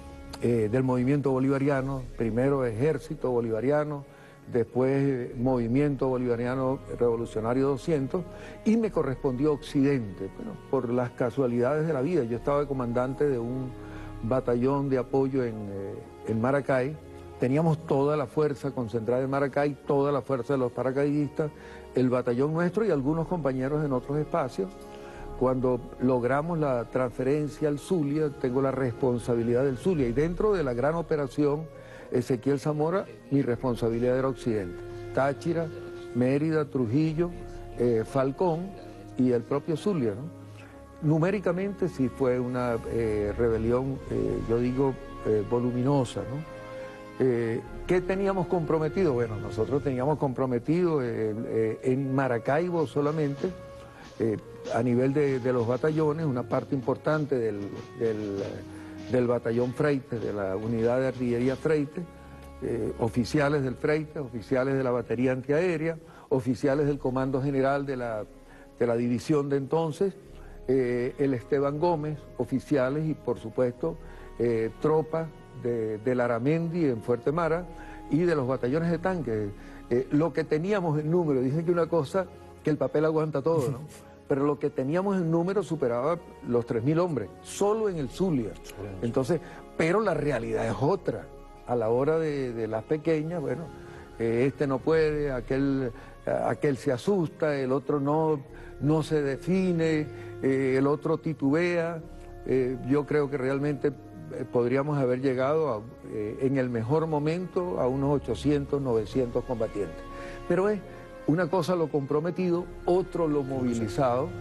eh, del movimiento bolivariano, primero Ejército Bolivariano, después Movimiento Bolivariano Revolucionario doscientos, y me correspondió Occidente, bueno, por las casualidades de la vida. Yo estaba de comandante de un batallón de apoyo en, eh, en Maracay. Teníamos toda la fuerza concentrada en Maracay, toda la fuerza de los paracaidistas, el batallón nuestro y algunos compañeros en otros espacios. Cuando logramos la transferencia al Zulia, tengo la responsabilidad del Zulia, y dentro de la gran operación Ezequiel Zamora, mi responsabilidad era Occidente. Táchira, Mérida, Trujillo, eh, Falcón y el propio Zulia, ¿no? Numéricamente sí fue una eh, rebelión, eh, yo digo, eh, voluminosa, ¿no? Eh, ¿Qué teníamos comprometido? Bueno, nosotros teníamos comprometido eh, eh, en Maracaibo solamente, eh, a nivel de, de los batallones, una parte importante del, del, del batallón Freite, de la unidad de artillería Freite, eh, oficiales del Freite, oficiales de la batería antiaérea, oficiales del Comando General de la, de la división de entonces, eh, el Esteban Gómez, oficiales y por supuesto eh, tropas de, del Aramendi en Fuerte Mara y de los batallones de tanques. Eh, lo que teníamos en número, dicen que una cosa, que el papel aguanta todo, ¿no? Pero lo que teníamos en número superaba los tres mil hombres, solo en el Zulia. Entonces, pero la realidad es otra. A la hora de, de las pequeñas, bueno, eh, este no puede, aquel, aquel se asusta, el otro no, no se define, eh, el otro titubea. Eh, yo creo que realmente podríamos haber llegado a, eh, en el mejor momento a unos ochocientos, novecientos combatientes. Pero es una cosa lo comprometido, otro lo movilizado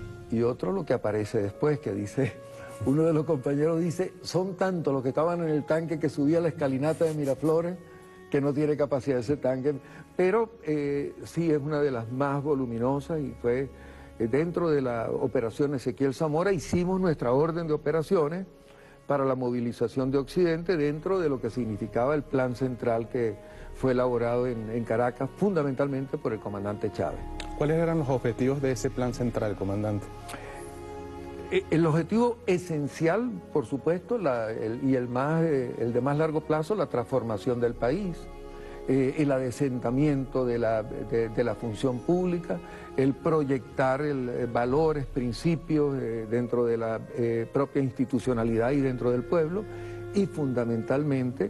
y otro lo que aparece después, que dice, uno de los compañeros dice, son tantos los que estaban en el tanque que subía la escalinata de Miraflores que no tiene capacidad ese tanque, pero eh, sí es una de las más voluminosas y fue eh, dentro de la operación Ezequiel Zamora hicimos nuestra orden de operaciones para la movilización de Occidente dentro de lo que significaba el plan central que fue elaborado en, en Caracas, fundamentalmente por el comandante Chávez. ¿Cuáles eran los objetivos de ese plan central, comandante? El objetivo esencial, por supuesto, la, el, y el, más, el de más largo plazo, la transformación del país, eh, el adesentamiento de la, de, de la función pública, el proyectar el, eh, valores, principios eh, dentro de la eh, propia institucionalidad y dentro del pueblo, y fundamentalmente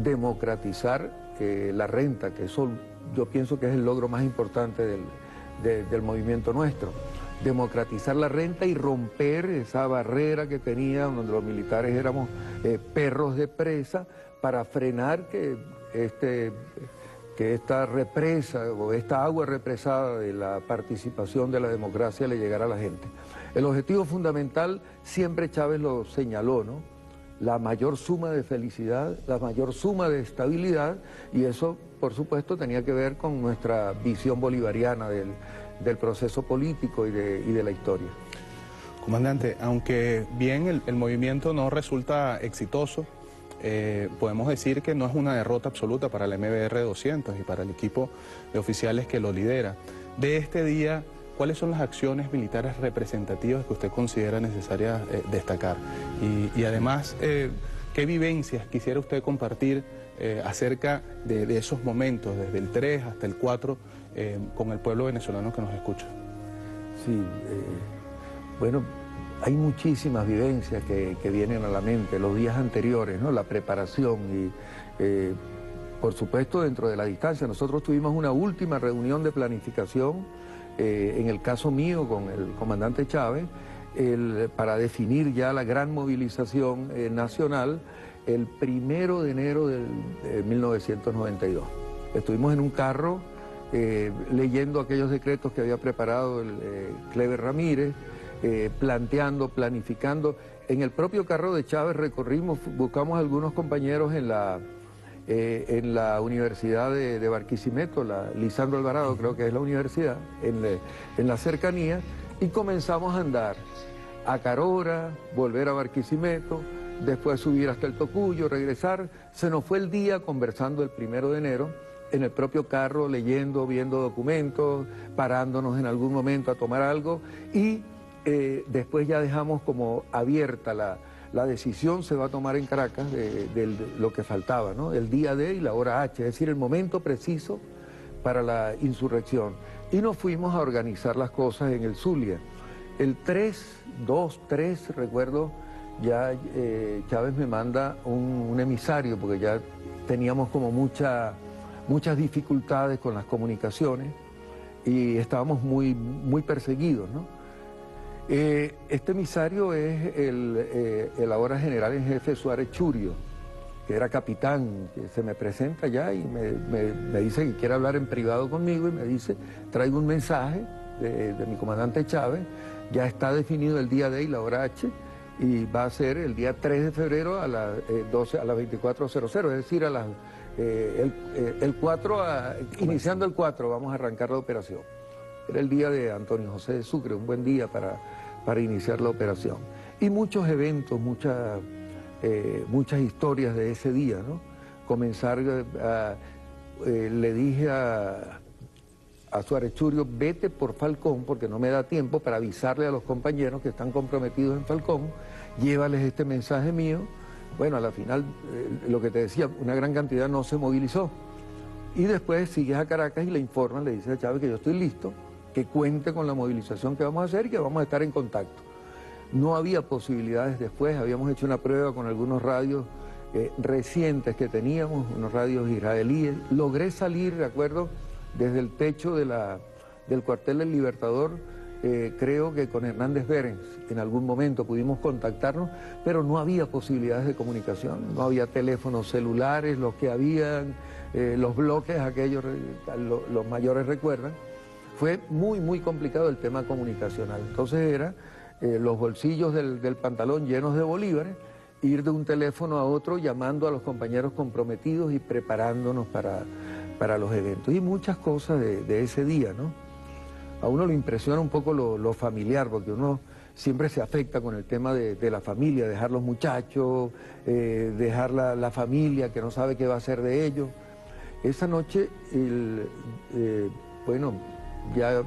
democratizar eh, la renta, que eso yo pienso que es el logro más importante del, de, del movimiento nuestro. Democratizar la renta y romper esa barrera que tenía, donde los militares éramos eh, perros de presa, para frenar que, este, que esta represa o esta agua represada de la participación de la democracia le llegara a la gente. El objetivo fundamental, siempre Chávez lo señaló, ¿no? La mayor suma de felicidad, la mayor suma de estabilidad, y eso, por supuesto, tenía que ver con nuestra visión bolivariana del del proceso político y de, y de la historia. Comandante, aunque bien el, el movimiento no resulta exitoso, eh, podemos decir que no es una derrota absoluta para el M B R doscientos y para el equipo de oficiales que lo lidera. De este día, ¿cuáles son las acciones militares representativas que usted considera necesarias eh, destacar? Y, y además, eh, ¿qué vivencias quisiera usted compartir eh, acerca de, de esos momentos, desde el tres hasta el cuatro, Eh, con el pueblo venezolano que nos escucha? Sí, eh, bueno, hay muchísimas vivencias que, que vienen a la mente, los días anteriores, ¿no? La preparación y, eh, por supuesto, dentro de la distancia. Nosotros tuvimos una última reunión de planificación, eh, en el caso mío con el comandante Chávez, el, para definir ya la gran movilización eh, nacional el primero de enero del, de mil novecientos noventa y dos. Estuvimos en un carro Eh, leyendo aquellos decretos que había preparado el eh, Clever Ramírez, eh, planteando, planificando. En el propio carro de Chávez recorrimos, buscamos algunos compañeros en la, eh, en la Universidad de, de Barquisimeto, la Lisandro Alvarado creo que es la universidad, en, le, en la cercanía, Y comenzamos a andar a Carora, volver a Barquisimeto, después subir hasta el Tocuyo, regresar. Se nos fue el día conversando el primero de enero, en el propio carro, leyendo, viendo documentos, parándonos en algún momento a tomar algo, y eh, después ya dejamos como abierta la, la decisión, se va a tomar en Caracas de, de, de lo que faltaba, ¿no? El día D y la hora H, es decir, el momento preciso para la insurrección. Y nos fuimos a organizar las cosas en el Zulia. El tres, dos, tres, recuerdo, ya eh, Chávez me manda un, un emisario, porque ya teníamos como mucha... muchas dificultades con las comunicaciones y estábamos muy, muy perseguidos, ¿no? Eh, este emisario es el, eh, el ahora general en jefe Suárez Churio, que era capitán, que se me presenta ya y me, me, me dice que quiere hablar en privado conmigo y me dice, traigo un mensaje de, de mi comandante Chávez, ya está definido el día D y la hora H, y va a ser el día tres de febrero a las, eh, doce, a las veinticuatro cero cero, es decir, a las... Eh, el, eh, el cuatro, a, iniciando el cuatro, vamos a arrancar la operación. Era el día de Antonio José de Sucre, un buen día para, para iniciar la operación. Y muchos eventos, muchas, eh, muchas historias de ese día, ¿no? Comenzar, a, eh, le dije a, a Suárez Churio, vete por Falcón, porque no me da tiempo para avisarle a los compañeros que están comprometidos en Falcón, llévales este mensaje mío. Bueno, a la final, eh, lo que te decía, una gran cantidad no se movilizó. Y después sigues a Caracas y le informan, le dice a Chávez que yo estoy listo, que cuente con la movilización que vamos a hacer y que vamos a estar en contacto. No había posibilidades después, habíamos hecho una prueba con algunos radios eh, recientes que teníamos, unos radios israelíes. Logré salir, de acuerdo, desde el techo de la, del cuartel del Libertador, Eh, creo que con Hernández Berens en algún momento pudimos contactarnos, pero no había posibilidades de comunicación, no había teléfonos celulares, los que habían, eh, los bloques aquellos, lo, los mayores recuerdan. Fue muy, muy complicado el tema comunicacional. Entonces era eh, los bolsillos del, del pantalón llenos de bolívares, ir de un teléfono a otro llamando a los compañeros comprometidos y preparándonos para, para los eventos. Y muchas cosas de, de ese día, ¿no? A uno le impresiona un poco lo, lo familiar, porque uno siempre se afecta con el tema de, de la familia, dejar los muchachos, eh, dejar la, la familia que no sabe qué va a hacer de ellos. Esa noche, el, eh, bueno, ya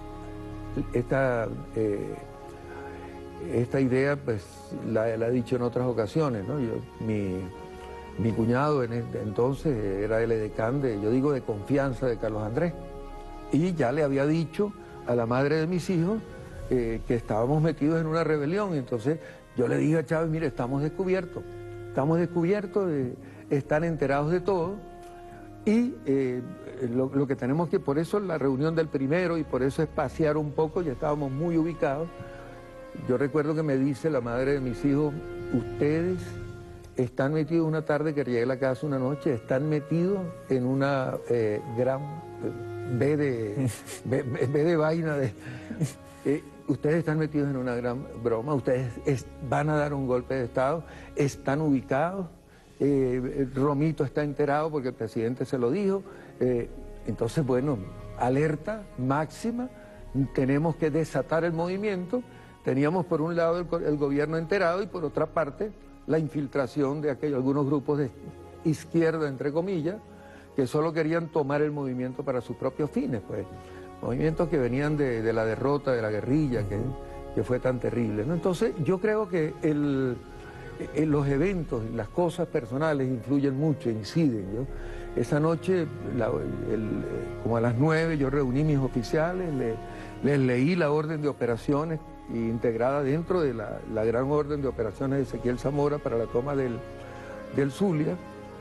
esta, eh, esta idea pues la, la he dicho en otras ocasiones, ¿no? Yo, mi, mi cuñado en este entonces era el edecán de, yo digo, de confianza de Carlos Andrés, y ya le había dicho a la madre de mis hijos eh, que estábamos metidos en una rebelión. Entonces yo le dije a Chávez, mire, estamos descubiertos, estamos descubiertos, eh, están enterados de todo, y eh, lo, lo que tenemos que, por eso la reunión del primero, y por eso espaciar un poco, ya estábamos muy ubicados. Yo recuerdo que me dice la madre de mis hijos, ustedes están metidos una tarde que llegué a la casa una noche, están metidos en una eh, gran... Ve de, ve, ve de vaina, de, eh, ustedes están metidos en una gran broma, ustedes es, van a dar un golpe de Estado, están ubicados, eh, Romito está enterado porque el presidente se lo dijo, eh, entonces bueno, alerta máxima, tenemos que desatar el movimiento. Teníamos por un lado el, el gobierno enterado y por otra parte la infiltración de aquellos, algunos grupos de izquierda, entre comillas, que solo querían tomar el movimiento para sus propios fines, pues. Movimientos que venían de, de la derrota, de la guerrilla, que, que fue tan terrible, ¿no? Entonces, yo creo que el, el, los eventos, las cosas personales influyen mucho, inciden. Yo, esa noche, la, el, como a las nueve, yo reuní mis oficiales, le, les leí la orden de operaciones integrada dentro de la, la gran orden de operaciones de Ezequiel Zamora para la toma del, del Zulia.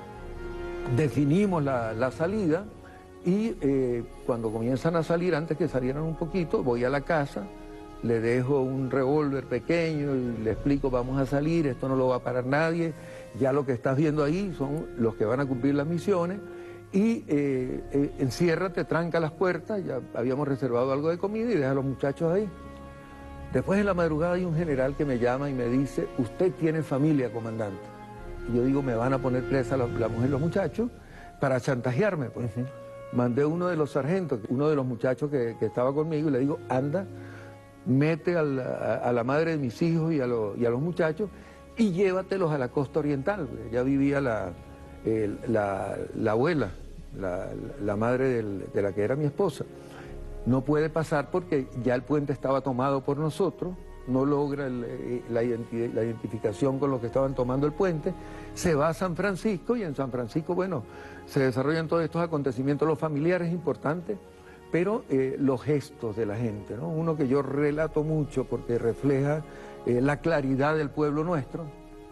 Definimos la, la salida y eh, cuando comienzan a salir, antes que salieran un poquito, voy a la casa, le dejo un revólver pequeño y le explico, vamos a salir, esto no lo va a parar nadie, ya lo que estás viendo ahí son los que van a cumplir las misiones, y eh, eh, enciérrate, tranca las puertas, ya habíamos reservado algo de comida y deja a los muchachos ahí. Después en la madrugada hay un general que me llama y me dice, usted tiene familia, comandante. Y yo digo, me van a poner presa la, la mujer y los muchachos para chantajearme, pues. Uh-huh. Mandé uno de los sargentos, uno de los muchachos que, que estaba conmigo, y le digo, anda, mete a la, a la madre de mis hijos y a, lo, y a los muchachos y llévatelos a la costa oriental. Ya vivía la, eh, la, la abuela, la, la madre del, de la que era mi esposa. No puede pasar porque ya el puente estaba tomado por nosotros, no logra el, la, identi la identificación con los que estaban tomando el puente, se va a San Francisco y en San Francisco, bueno, se desarrollan todos estos acontecimientos, los familiares importantes, pero eh, los gestos de la gente, ¿no? Uno que yo relato mucho porque refleja eh, la claridad del pueblo nuestro,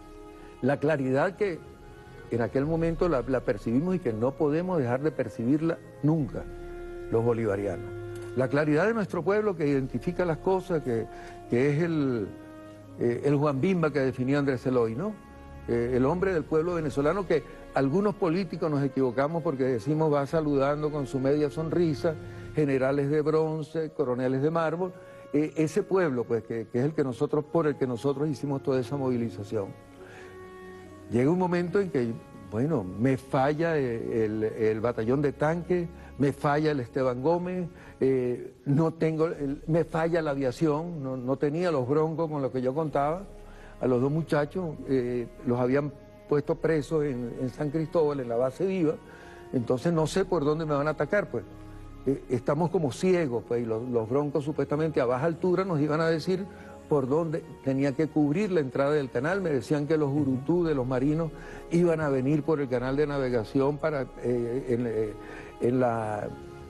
la claridad que en aquel momento la, la percibimos y que no podemos dejar de percibirla nunca, los bolivarianos. La claridad de nuestro pueblo que identifica las cosas, que, que es el, eh, el Juan Bimba que definía Andrés Eloy, ¿no? Eh, el hombre del pueblo venezolano que algunos políticos nos equivocamos porque decimos va saludando con su media sonrisa, generales de bronce, coroneles de mármol, eh, ese pueblo pues que, que es el que nosotros, por el que nosotros hicimos toda esa movilización. Llega un momento en que, bueno, me falla el, el batallón de tanques, me falla el Esteban Gómez, eh, no tengo, el, me falla la aviación, no, no tenía los broncos con los que yo contaba. A los dos muchachos eh, los habían puesto presos en, en San Cristóbal, en la base viva, entonces no sé por dónde me van a atacar, pues. Eh, estamos como ciegos, pues, y los, los broncos supuestamente a baja altura nos iban a decir por dónde tenía que cubrir la entrada del canal. Me decían que los urutú de los marinos iban a venir por el canal de navegación para, eh, en, eh, en, la,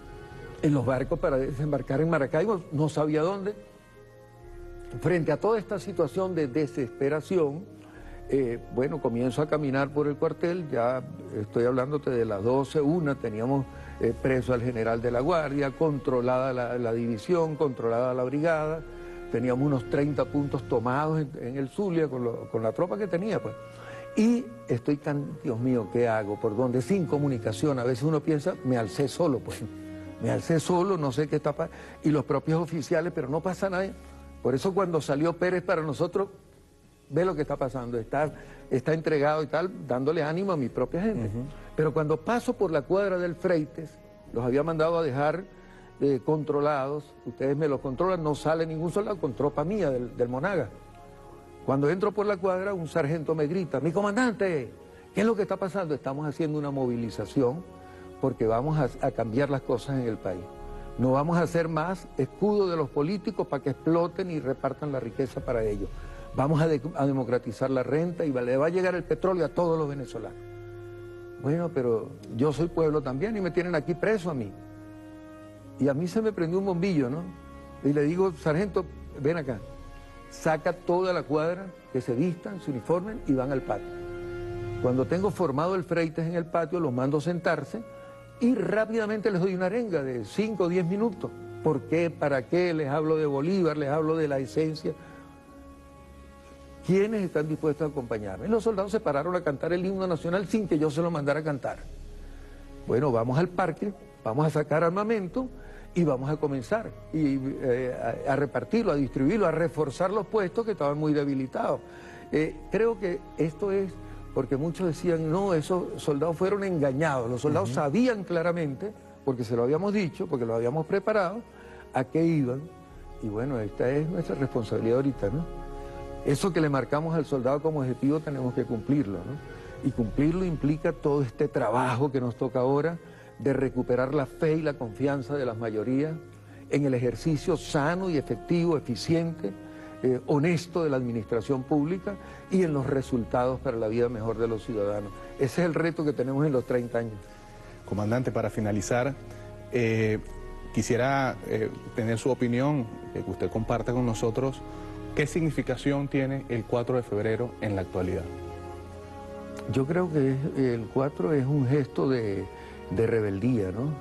en los barcos para desembarcar en Maracaibo, no sabía dónde. Frente a toda esta situación de desesperación, eh, bueno, comienzo a caminar por el cuartel, ya estoy hablándote de las doce, una, teníamos eh, preso al general de la Guardia, controlada la, la división, controlada la brigada, teníamos unos treinta puntos tomados en, en el Zulia con, lo, con la tropa que tenía, pues. Y estoy tan, Dios mío, ¿qué hago? ¿Por dónde? Sin comunicación. A veces uno piensa, me alcé solo, pues. Me alcé solo, no sé qué está pasando. Y los propios oficiales, pero no pasa nada. Por eso cuando salió Pérez para nosotros, ve lo que está pasando. Está, está entregado y tal, dándole ánimo a mi propia gente. Uh-huh. Pero cuando paso por la cuadra del Freites, los había mandado a dejar eh, controlados. Ustedes me los controlan, no sale ningún soldado con tropa mía del, del Monaga. Cuando entro por la cuadra, un sargento me grita, mi comandante, ¿qué es lo que está pasando? Estamos haciendo una movilización porque vamos a, a cambiar las cosas en el país. No vamos a hacer más escudo de los políticos para que exploten y repartan la riqueza para ellos. Vamos a, de, a democratizar la renta y le va a llegar el petróleo a todos los venezolanos. Bueno, pero yo soy pueblo también y me tienen aquí preso a mí. Y a mí se me prendió un bombillo, ¿no? Y le digo, sargento, ven acá. Saca toda la cuadra, que se vistan, se uniformen y van al patio. Cuando tengo formado el Freites en el patio, los mando sentarse y rápidamente les doy una arenga de cinco o diez minutos. ¿Por qué? ¿Para qué? Les hablo de Bolívar, les hablo de la esencia. ¿Quiénes están dispuestos a acompañarme? Los soldados se pararon a cantar el himno nacional sin que yo se lo mandara a cantar. Bueno, vamos al parque, vamos a sacar armamento y vamos a comenzar y, eh, a, a repartirlo, a distribuirlo, a reforzar los puestos que estaban muy debilitados. Eh, creo que esto es porque muchos decían, no, esos soldados fueron engañados. Los soldados uh-huh. sabían claramente, porque se lo habíamos dicho, porque lo habíamos preparado, a qué iban. Y bueno, esta es nuestra responsabilidad ahorita, ¿no? Eso que le marcamos al soldado como objetivo tenemos que cumplirlo, ¿no? Y cumplirlo implica todo este trabajo que nos toca ahora de recuperar la fe y la confianza de las mayorías en el ejercicio sano y efectivo, eficiente, eh, honesto de la administración pública y en los resultados para la vida mejor de los ciudadanos. Ese es el reto que tenemos en los treinta años. Comandante, para finalizar, eh, quisiera eh, tener su opinión, eh, que usted comparta con nosotros, ¿qué significación tiene el cuatro de febrero en la actualidad? Yo creo que es, el cuatro es un gesto de, de rebeldía, ¿no?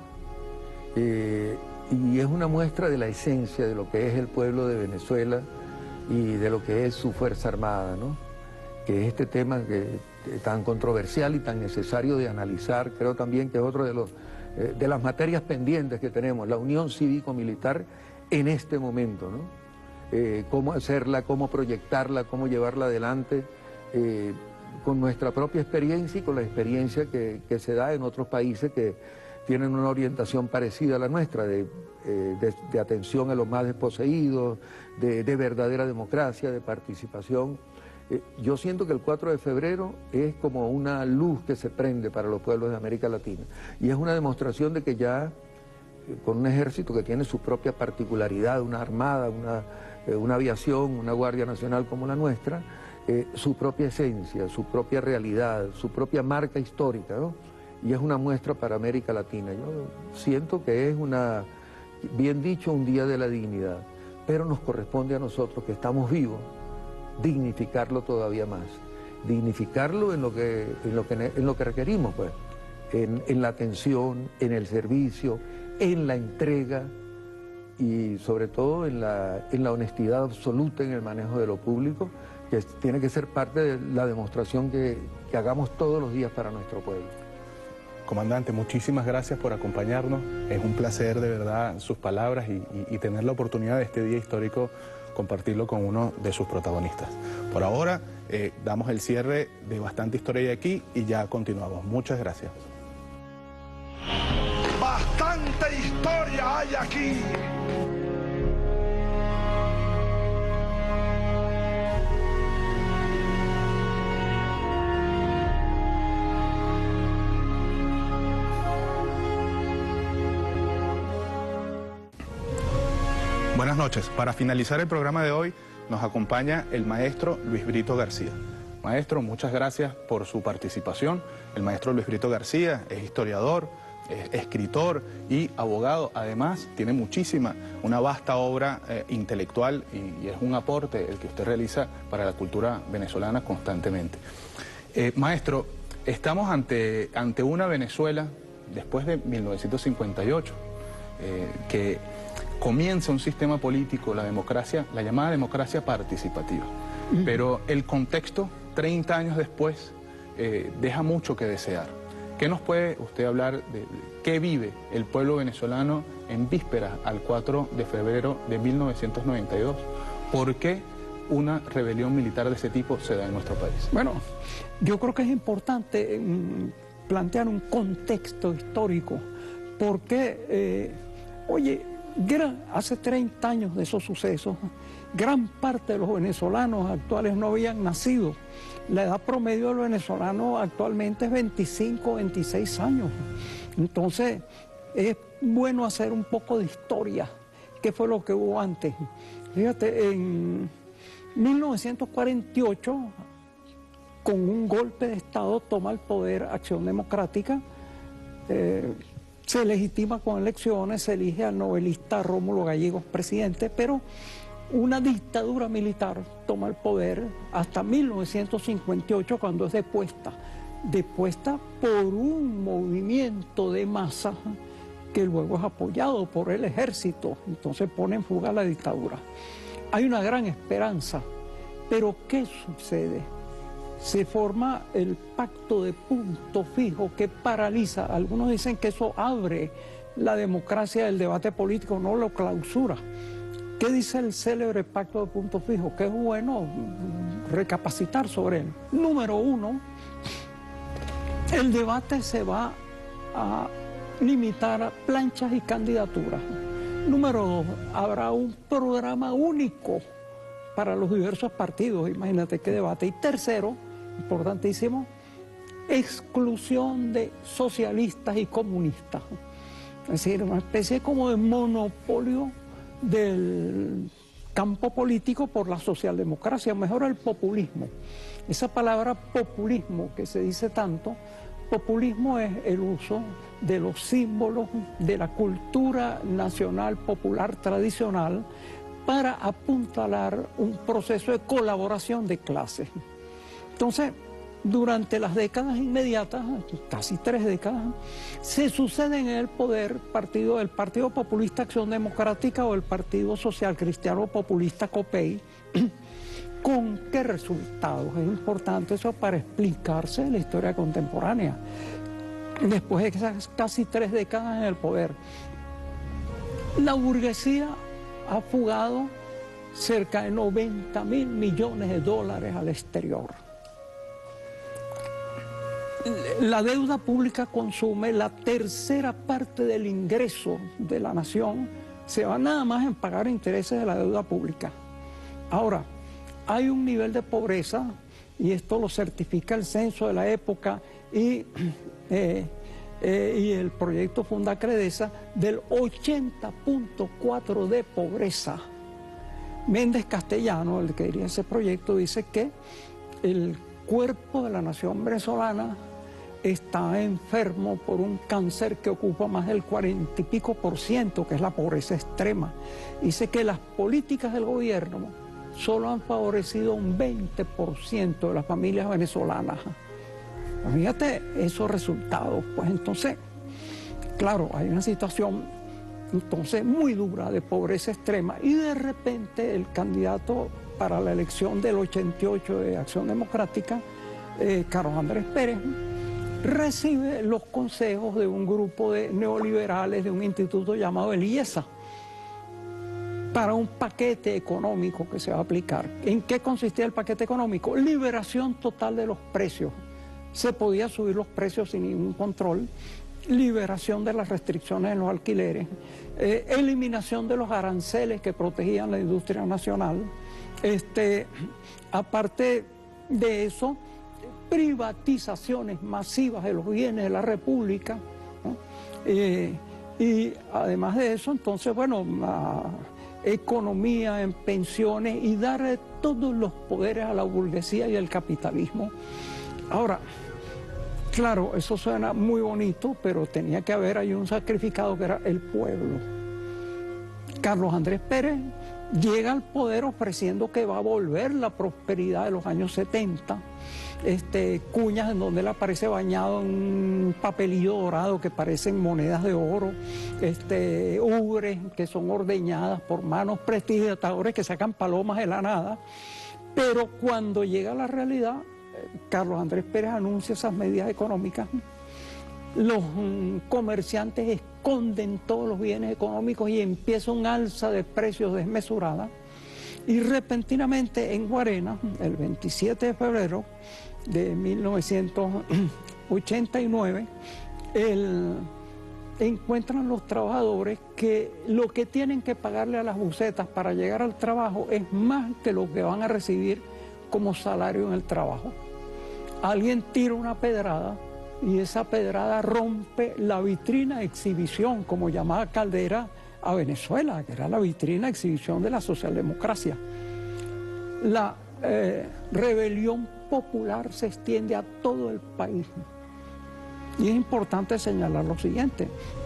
Eh, y es una muestra de la esencia de lo que es el pueblo de Venezuela y de lo que es su Fuerza Armada, ¿no? Que es este tema que, tan controversial y tan necesario de analizar, creo también que es otro de, los, eh, de las materias pendientes que tenemos, la unión cívico-militar en este momento, ¿no? Eh, cómo hacerla, cómo proyectarla, cómo llevarla adelante, eh, con nuestra propia experiencia y con la experiencia que, que se da en otros países que tienen una orientación parecida a la nuestra, de, eh, de, de atención a los más desposeídos, de, de verdadera democracia, de participación. Eh, yo siento que el cuatro de febrero es como una luz que se prende para los pueblos de América Latina, y es una demostración de que ya, eh, con un ejército que tiene su propia particularidad, una armada, una, eh, una aviación, una Guardia Nacional como la nuestra, eh, su propia esencia, su propia realidad, su propia marca histórica, ¿no? Y es una muestra para América Latina. Yo siento que es una, bien dicho, un día de la dignidad, pero nos corresponde a nosotros que estamos vivos, dignificarlo todavía más, dignificarlo en lo que, en lo que, en lo que requerimos, pues, en, en la atención, en el servicio, en la entrega y sobre todo en la, en la honestidad absoluta en el manejo de lo público, que es, tiene que ser parte de la demostración que, que hagamos todos los días para nuestro pueblo. Comandante, muchísimas gracias por acompañarnos. Es un placer de verdad sus palabras y, y, y tener la oportunidad de este día histórico compartirlo con uno de sus protagonistas. Por ahora, eh, damos el cierre de Bastante Historia aquí y ya continuamos. Muchas gracias. Bastante historia hay aquí. Buenas noches. Para finalizar el programa de hoy nos acompaña el maestro Luis Brito García. Maestro, muchas gracias por su participación. El maestro Luis Brito García es historiador, es escritor y abogado. Además, tiene muchísima, una vasta obra eh, intelectual y, y es un aporte el que usted realiza para la cultura venezolana constantemente. Eh, maestro, estamos ante, ante una Venezuela después de mil novecientos cincuenta y ocho, eh, que comienza un sistema político, la democracia, la llamada democracia participativa. Mm. Pero el contexto, treinta años después, eh, deja mucho que desear. ¿Qué nos puede usted hablar de, de qué vive el pueblo venezolano en vísperas al cuatro de febrero de mil novecientos noventa y dos? ¿Por qué una rebelión militar de ese tipo se da en nuestro país? Bueno, yo creo que es importante mm, plantear un contexto histórico, porque, eh, oye, Gran, hace treinta años de esos sucesos, gran parte de los venezolanos actuales no habían nacido. La edad promedio de los venezolanos actualmente es veinticinco, veintiséis años. Entonces, es bueno hacer un poco de historia. ¿Qué fue lo que hubo antes? Fíjate, en mil novecientos cuarenta y ocho, con un golpe de Estado, toma el poder Acción Democrática. Eh, Se legitima con elecciones, se elige al novelista Rómulo Gallegos presidente, pero una dictadura militar toma el poder hasta mil novecientos cincuenta y ocho, cuando es depuesta, depuesta por un movimiento de masa que luego es apoyado por el ejército, entonces pone en fuga la dictadura. Hay una gran esperanza, pero ¿qué sucede? Se forma el pacto de punto fijo que paraliza. Algunos dicen que eso abre la democracia del debate político, no lo clausura. ¿Qué dice el célebre pacto de punto fijo? Que es bueno recapacitar sobre él. Número uno, el debate se va a limitar a planchas y candidaturas. Número dos, habrá un programa único para los diversos partidos, imagínate qué debate. Y tercero, importantísimo, exclusión de socialistas y comunistas. Es decir, una especie como de monopolio del campo político por la socialdemocracia, mejor el populismo. Esa palabra populismo que se dice tanto, populismo es el uso de los símbolos de la cultura nacional popular tradicional para apuntalar un proceso de colaboración de clases. Entonces, durante las décadas inmediatas, casi tres décadas, se suceden en el poder partido, el Partido Populista Acción Democrática o el Partido Social Cristiano Populista COPEI. ¿Con qué resultados? Es importante eso para explicarse la historia contemporánea. Después de esas casi tres décadas en el poder, la burguesía ha fugado cerca de noventa mil millones de dólares al exterior. la deuda pública consume la tercera parte del ingreso de la nación, se va nada más en pagar intereses de la deuda pública. Ahora, hay un nivel de pobreza, y esto lo certifica el censo de la época y, eh, eh, y el proyecto Fundacredesa, del ochenta punto cuatro de pobreza. Méndez Castellano, el que dirige ese proyecto, dice que el cuerpo de la nación venezolana está enfermo por un cáncer que ocupa más del cuarenta y pico por ciento, que es la pobreza extrema. Dice que las políticas del gobierno solo han favorecido un veinte por ciento de las familias venezolanas. Fíjate esos resultados. Pues entonces, claro, hay una situación entonces muy dura de pobreza extrema, y de repente el candidato para la elección del ochenta y ocho de Acción Democrática, eh, Carlos Andrés Pérez, recibe los consejos de un grupo de neoliberales de un instituto llamado el IESA para un paquete económico que se va a aplicar. ¿En qué consistía el paquete económico? Liberación total de los precios. Se podía subir los precios sin ningún control, liberación de las restricciones en los alquileres, eh, eliminación de los aranceles que protegían la industria nacional. Este, aparte de eso, privatizaciones masivas de los bienes de la República, ¿no? Eh, y además de eso, entonces, bueno, la economía en pensiones y dar todos los poderes a la burguesía y al capitalismo. Ahora, claro, eso suena muy bonito, pero tenía que haber ahí un sacrificado que era el pueblo. Carlos Andrés Pérez llega al poder ofreciendo que va a volver la prosperidad de los años setenta, este, cuñas en donde él aparece bañado en un papelillo dorado que parecen monedas de oro, este, ubres que son ordeñadas por manos prestigiatadores que sacan palomas de la nada. Pero cuando llega la realidad, Carlos Andrés Pérez anuncia esas medidas económicas, los comerciantes esconden todos los bienes económicos y empieza un alza de precios desmesurada, y repentinamente en Guarena, el veintisiete de febrero de mil novecientos ochenta y nueve, el, encuentran los trabajadores que lo que tienen que pagarle a las bucetas para llegar al trabajo es más que lo que van a recibir como salario en el trabajo. Alguien tira una pedrada y esa pedrada rompe la vitrina de exhibición, como llamaba Caldera a Venezuela, que era la vitrina de exhibición de la socialdemocracia. La eh, rebelión popular se extiende a todo el país. Y es importante señalar lo siguiente: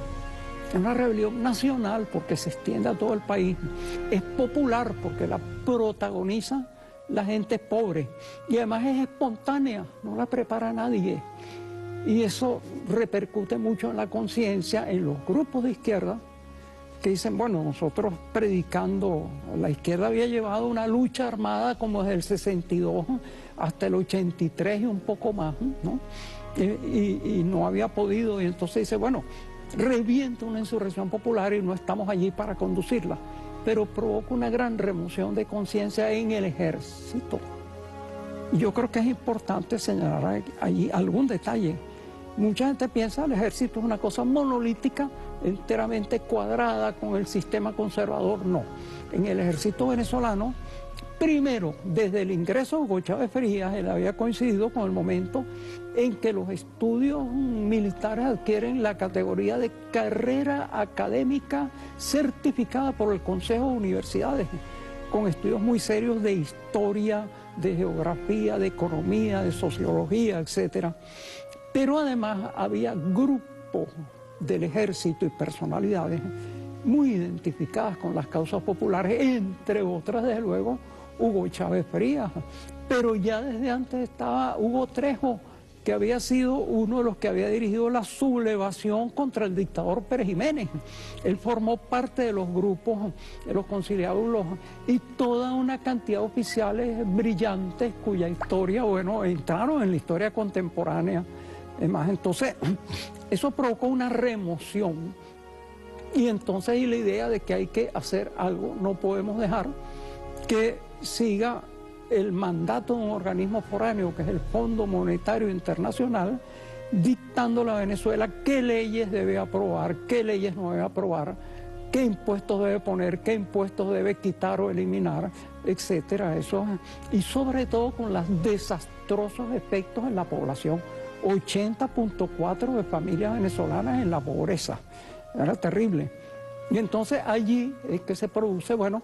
es una rebelión nacional porque se extiende a todo el país, es popular porque la protagoniza la gente pobre, y además es espontánea, no la prepara nadie. Y eso repercute mucho en la conciencia, en los grupos de izquierda, que dicen, bueno, nosotros predicando, la izquierda había llevado una lucha armada como desde el sesenta y dos hasta el ochenta y tres y un poco más, ¿no? Y, y, y no había podido, y entonces dice, bueno, revienta una insurrección popular y no estamos allí para conducirla, pero provoca una gran remoción de conciencia en el ejército. Y yo creo que es importante señalar allí algún detalle. Mucha gente piensa que el ejército es una cosa monolítica, enteramente cuadrada con el sistema conservador. No. En el ejército venezolano, primero, desde el ingreso de Hugo Chávez Frías, él había coincidido con el momento en que los estudios militares adquieren la categoría de carrera académica certificada por el Consejo de Universidades, con estudios muy serios de historia, de geografía, de economía, de sociología, etcétera. Pero además había grupos del ejército y personalidades muy identificadas con las causas populares, entre otras, desde luego, Hugo Chávez Frías. Pero ya desde antes estaba Hugo Trejo, que había sido uno de los que había dirigido la sublevación contra el dictador Pérez Jiménez. Él formó parte de los grupos, de los conciliabulos, y toda una cantidad de oficiales brillantes cuya historia, bueno, entraron en la historia contemporánea. Además, entonces, eso provocó una remoción, y entonces hay la idea de que hay que hacer algo. No podemos dejar que siga el mandato de un organismo foráneo, que es el Fondo Monetario Internacional, dictándole a Venezuela qué leyes debe aprobar, qué leyes no debe aprobar, qué impuestos debe poner, qué impuestos debe quitar o eliminar, etcétera. Eso, y sobre todo con los desastrosos efectos en la población. ochenta punto cuatro de familias venezolanas en la pobreza. Era terrible. Y entonces allí es que se produce, bueno,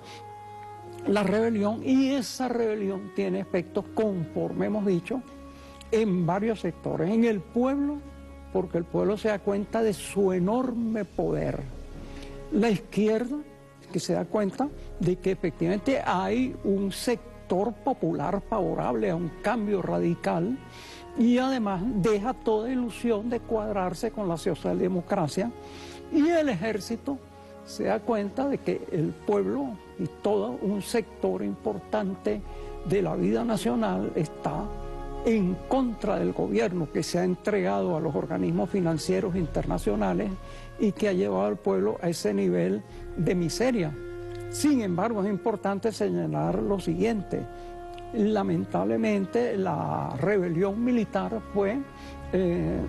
la rebelión, y esa rebelión tiene efectos, conforme hemos dicho, en varios sectores. En el pueblo, porque el pueblo se da cuenta de su enorme poder. La izquierda, que se da cuenta de que efectivamente hay un sector popular favorable a un cambio radical, y además deja toda ilusión de cuadrarse con la socialdemocracia, y el ejército se da cuenta de que el pueblo y todo un sector importante de la vida nacional está en contra del gobierno, que se ha entregado a los organismos financieros internacionales y que ha llevado al pueblo a ese nivel de miseria. Sin embargo, es importante señalar lo siguiente: lamentablemente la rebelión militar fue eh,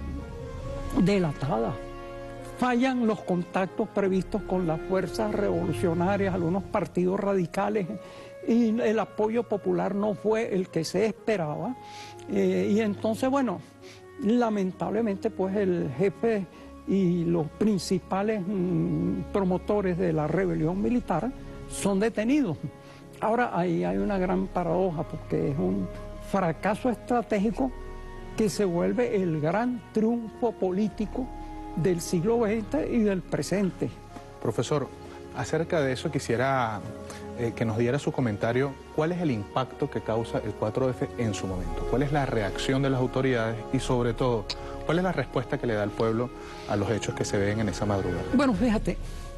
delatada. Fallan los contactos previstos con las fuerzas revolucionarias, algunos partidos radicales, y el apoyo popular no fue el que se esperaba. Eh, y entonces, bueno, lamentablemente pues el jefe y los principales mmm, promotores de la rebelión militar son detenidos. Ahora ahí hay una gran paradoja, porque es un fracaso estratégico que se vuelve el gran triunfo político del siglo veinte y del presente. Profesor, acerca de eso quisiera eh, que nos diera su comentario. ¿Cuál es el impacto que causa el cuatro efe en su momento? ¿Cuál es la reacción de las autoridades y, sobre todo, cuál es la respuesta que le da el pueblo a los hechos que se ven en esa madrugada? Bueno, fíjate,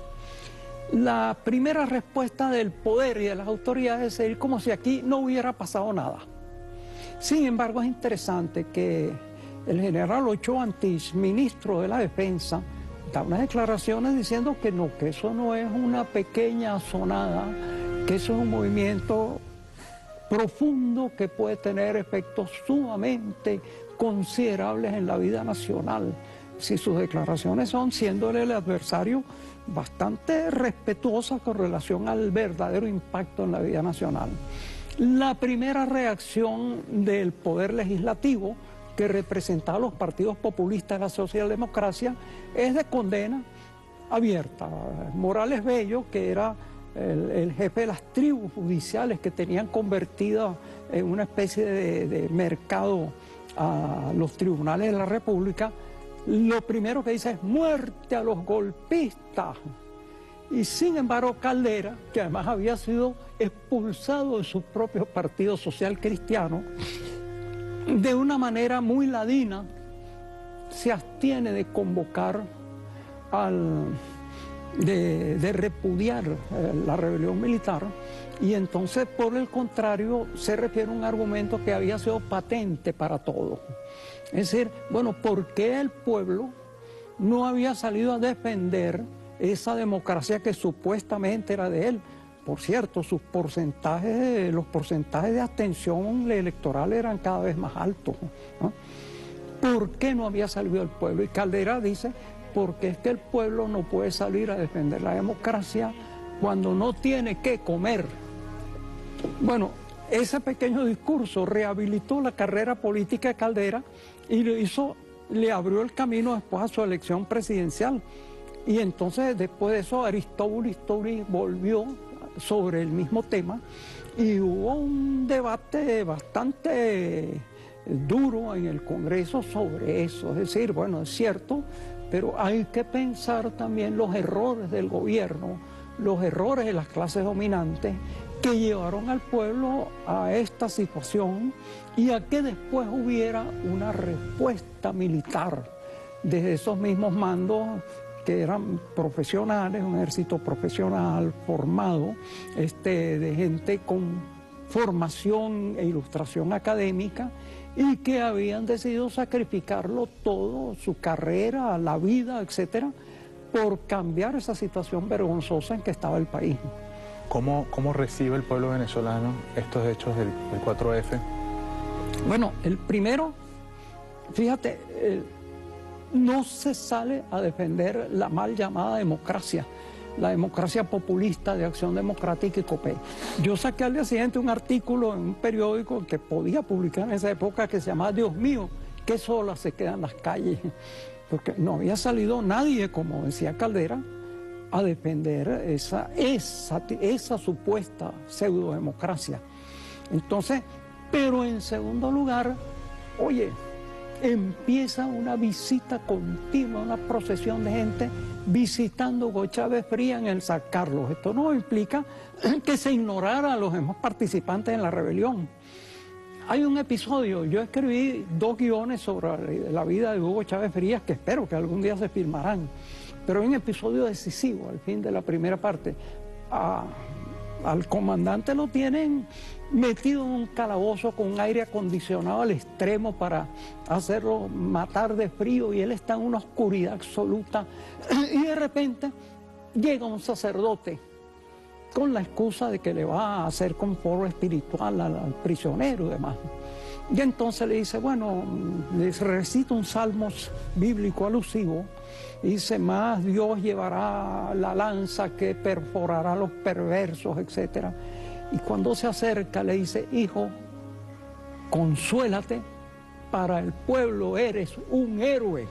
la primera respuesta del poder y de las autoridades es seguir como si aquí no hubiera pasado nada. Sin embargo, es interesante que el general Ochoa Antich, ministro de la Defensa, da unas declaraciones diciendo que no, que eso no es una pequeña sonada, que eso es un movimiento profundo que puede tener efectos sumamente considerables en la vida nacional. Si sus declaraciones son, siéndole el adversario bastante respetuosa con relación al verdadero impacto en la vida nacional. La primera reacción del poder legislativo, que representaba a los partidos populistas de la socialdemocracia, es de condena abierta. Morales Bello, que era el, el jefe de las tribus judiciales que tenían convertida en una especie de, de mercado a los tribunales de la República, lo primero que dice es muerte a los golpistas. Y sin embargo Caldera, que además había sido expulsado de su propio partido social cristiano, de una manera muy ladina se abstiene de convocar al, de, de repudiar eh, la rebelión militar, y entonces por el contrario se refiere a un argumento que había sido patente para todos. Es decir, bueno, ¿por qué el pueblo no había salido a defender esa democracia que supuestamente era de él? Por cierto, sus porcentajes, los porcentajes de abstención electoral eran cada vez más altos, ¿no? ¿Por qué no había salido el pueblo? Y Caldera dice, porque es que el pueblo no puede salir a defender la democracia cuando no tiene que comer. Bueno, ese pequeño discurso rehabilitó la carrera política de Caldera y le hizo, le abrió el camino después a su elección presidencial. Y entonces, después de eso, Aristóbulo Turi volvió sobre el mismo tema y hubo un debate bastante duro en el Congreso sobre eso. Es decir, bueno, es cierto, pero hay que pensar también los errores del gobierno, los errores de las clases dominantes que llevaron al pueblo a esta situación y a que después hubiera una respuesta militar desde esos mismos mandos que eran profesionales, un ejército profesional, formado, este, de gente con formación e ilustración académica, y que habían decidido sacrificarlo todo, su carrera, la vida, etcétera, por cambiar esa situación vergonzosa en que estaba el país. ¿Cómo, cómo recibe el pueblo venezolano estos hechos del, del cuatro efe? Bueno, el primero, fíjate, el, no se sale a defender la mal llamada democracia, la democracia populista de Acción Democrática y COPEI. Yo saqué al día siguiente un artículo en un periódico que podía publicar en esa época que se llamaba Dios mío, qué solas se quedan las calles, porque no había salido nadie, como decía Caldera, a defender esa, esa, esa supuesta pseudodemocracia. Entonces, pero en segundo lugar, oye, empieza una visita continua, una procesión de gente visitando Hugo Chávez Frías en el San Carlos. Esto no implica que se ignorara a los demás participantes en la rebelión. Hay un episodio, yo escribí dos guiones sobre la vida de Hugo Chávez Frías que espero que algún día se filmarán, pero hay un episodio decisivo al fin de la primera parte. A, al comandante lo tienen metido en un calabozo con un aire acondicionado al extremo para hacerlo matar de frío y él está en una oscuridad absoluta y de repente llega un sacerdote con la excusa de que le va a hacer confort espiritual al, al prisionero y demás. Y entonces le dice, bueno, les recita un salmo bíblico alusivo, y dice, más Dios llevará la lanza que perforará a los perversos, etcétera. Y cuando se acerca le dice, hijo, consuélate, para el pueblo eres un héroe.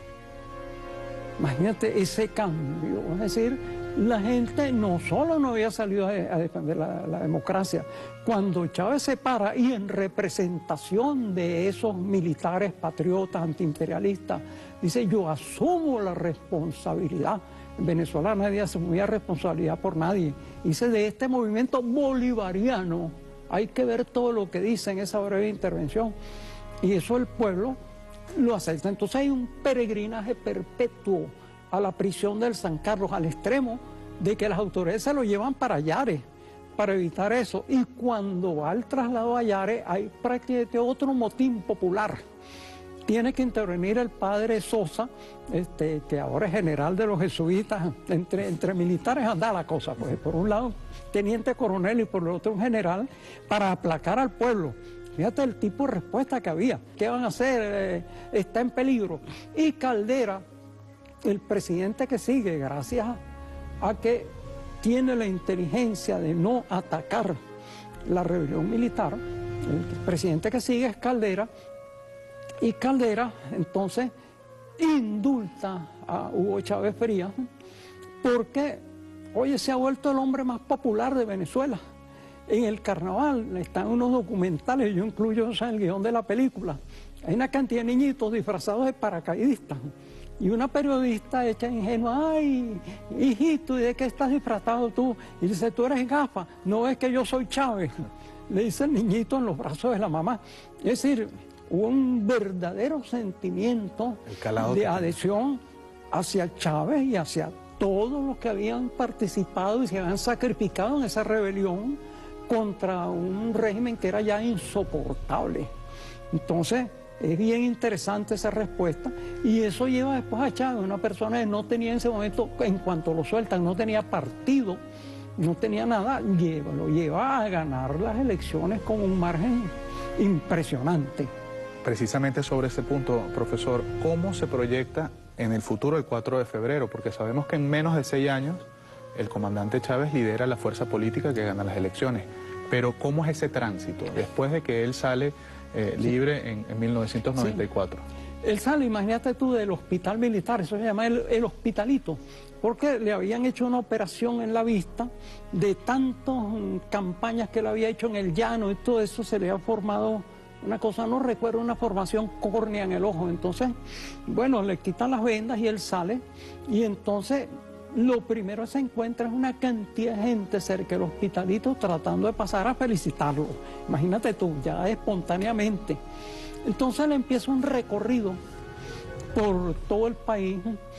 Imagínate ese cambio, es decir, la gente no solo no había salido a, a defender la, la democracia, cuando Chávez se para y en representación de esos militares patriotas antiimperialistas, dice, yo asumo la responsabilidad. En Venezuela nadie asumía responsabilidad por nadie. Dice, de este movimiento bolivariano hay que ver todo lo que dice en esa breve intervención. Y eso el pueblo lo acepta. Entonces hay un peregrinaje perpetuo a la prisión del San Carlos, al extremo de que las autoridades se lo llevan para Yare, para evitar eso. Y cuando va el traslado a Yare, hay prácticamente otro motín popular. Tiene que intervenir el padre Sosa, este, que ahora es general de los jesuitas. Entre, entre militares anda la cosa, pues por un lado teniente coronel y por el otro un general, para aplacar al pueblo. Fíjate el tipo de respuesta que había. ¿Qué van a hacer? Eh, está en peligro. Y Caldera, el presidente que sigue, gracias a que tiene la inteligencia de no atacar la rebelión militar, el presidente que sigue es Caldera, y Caldera entonces indulta a Hugo Chávez Frías porque, oye, se ha vuelto el hombre más popular de Venezuela. En el carnaval están unos documentales, yo incluyo eso en el guión de la película, hay una cantidad de niñitos disfrazados de paracaidistas. Y una periodista hecha ingenua, ay, hijito, ¿y de qué estás disfrazado tú? Y dice, tú eres gafa, no ves que yo soy Chávez. Le dice el niñito en los brazos de la mamá. Es decir, hubo un verdadero sentimiento de adhesión hacia Chávez y hacia todos los que habían participado y se habían sacrificado en esa rebelión contra un régimen que era ya insoportable. Entonces, es bien interesante esa respuesta y eso lleva después a Chávez, una persona que no tenía en ese momento, en cuanto lo sueltan, no tenía partido, no tenía nada, lleva, lo lleva a ganar las elecciones con un margen impresionante. Precisamente sobre ese punto, profesor, ¿cómo se proyecta en el futuro el cuatro de febrero? Porque sabemos que en menos de seis años el comandante Chávez lidera la fuerza política que gana las elecciones, pero ¿cómo es ese tránsito después de que él sale Eh, libre en, en mil novecientos noventa y cuatro. Sí. Él sale, imagínate tú, del hospital militar, eso se llama el, el hospitalito, porque le habían hecho una operación en la vista de tantas campañas que él había hecho en el llano y todo eso, se le ha formado una cosa, no recuerdo, una formación córnea en el ojo. Entonces, bueno, le quitan las vendas y él sale y entonces lo primero que se encuentra es una cantidad de gente cerca del hospitalito tratando de pasar a felicitarlo. Imagínate tú, ya espontáneamente. Entonces le empieza un recorrido por todo el país,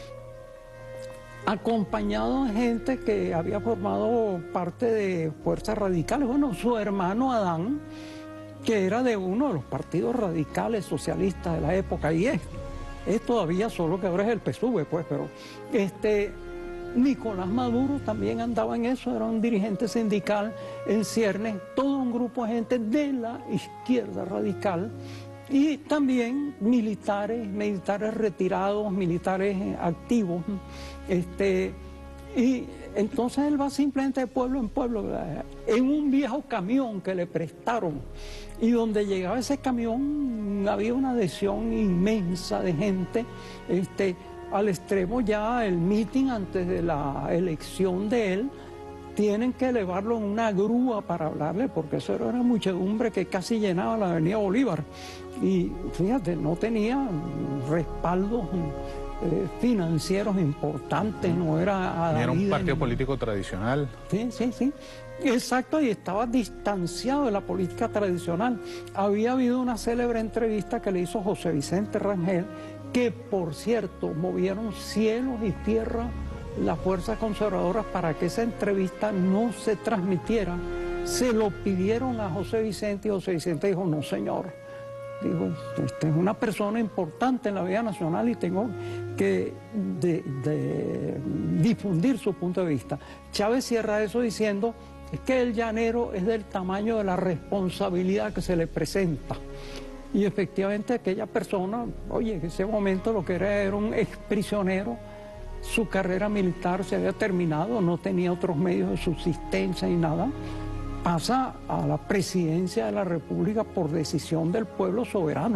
acompañado de gente que había formado parte de fuerzas radicales. Bueno, su hermano Adán, que era de uno de los partidos radicales socialistas de la época, y es, es todavía, solo que ahora es el P S U V, pues, pero este... Nicolás Maduro también andaba en eso, era un dirigente sindical en ciernes, todo un grupo de gente de la izquierda radical y también militares, militares retirados, militares activos. Este, y entonces él va simplemente de pueblo en pueblo, en un viejo camión que le prestaron. Y donde llegaba ese camión había una adhesión inmensa de gente, este, al extremo ya el meeting antes de la elección de él, tienen que elevarlo en una grúa para hablarle, porque eso era una muchedumbre que casi llenaba la avenida Bolívar. Y fíjate, no tenía respaldos eh, financieros importantes, no era... Era un partido político tradicional. Sí, sí, sí. Exacto, y estaba distanciado de la política tradicional. Había habido una célebre entrevista que le hizo José Vicente Rangel, que por cierto movieron cielos y tierra las fuerzas conservadoras para que esa entrevista no se transmitiera. Se lo pidieron a José Vicente y José Vicente dijo, no señor, digo, esta es una persona importante en la vida nacional y tengo que de, de difundir su punto de vista. Chávez cierra eso diciendo, es que el llanero es del tamaño de la responsabilidad que se le presenta. Y efectivamente aquella persona, oye, en ese momento lo que era era un exprisionero, su carrera militar se había terminado, no tenía otros medios de subsistencia ni nada, pasa a la presidencia de la República por decisión del pueblo soberano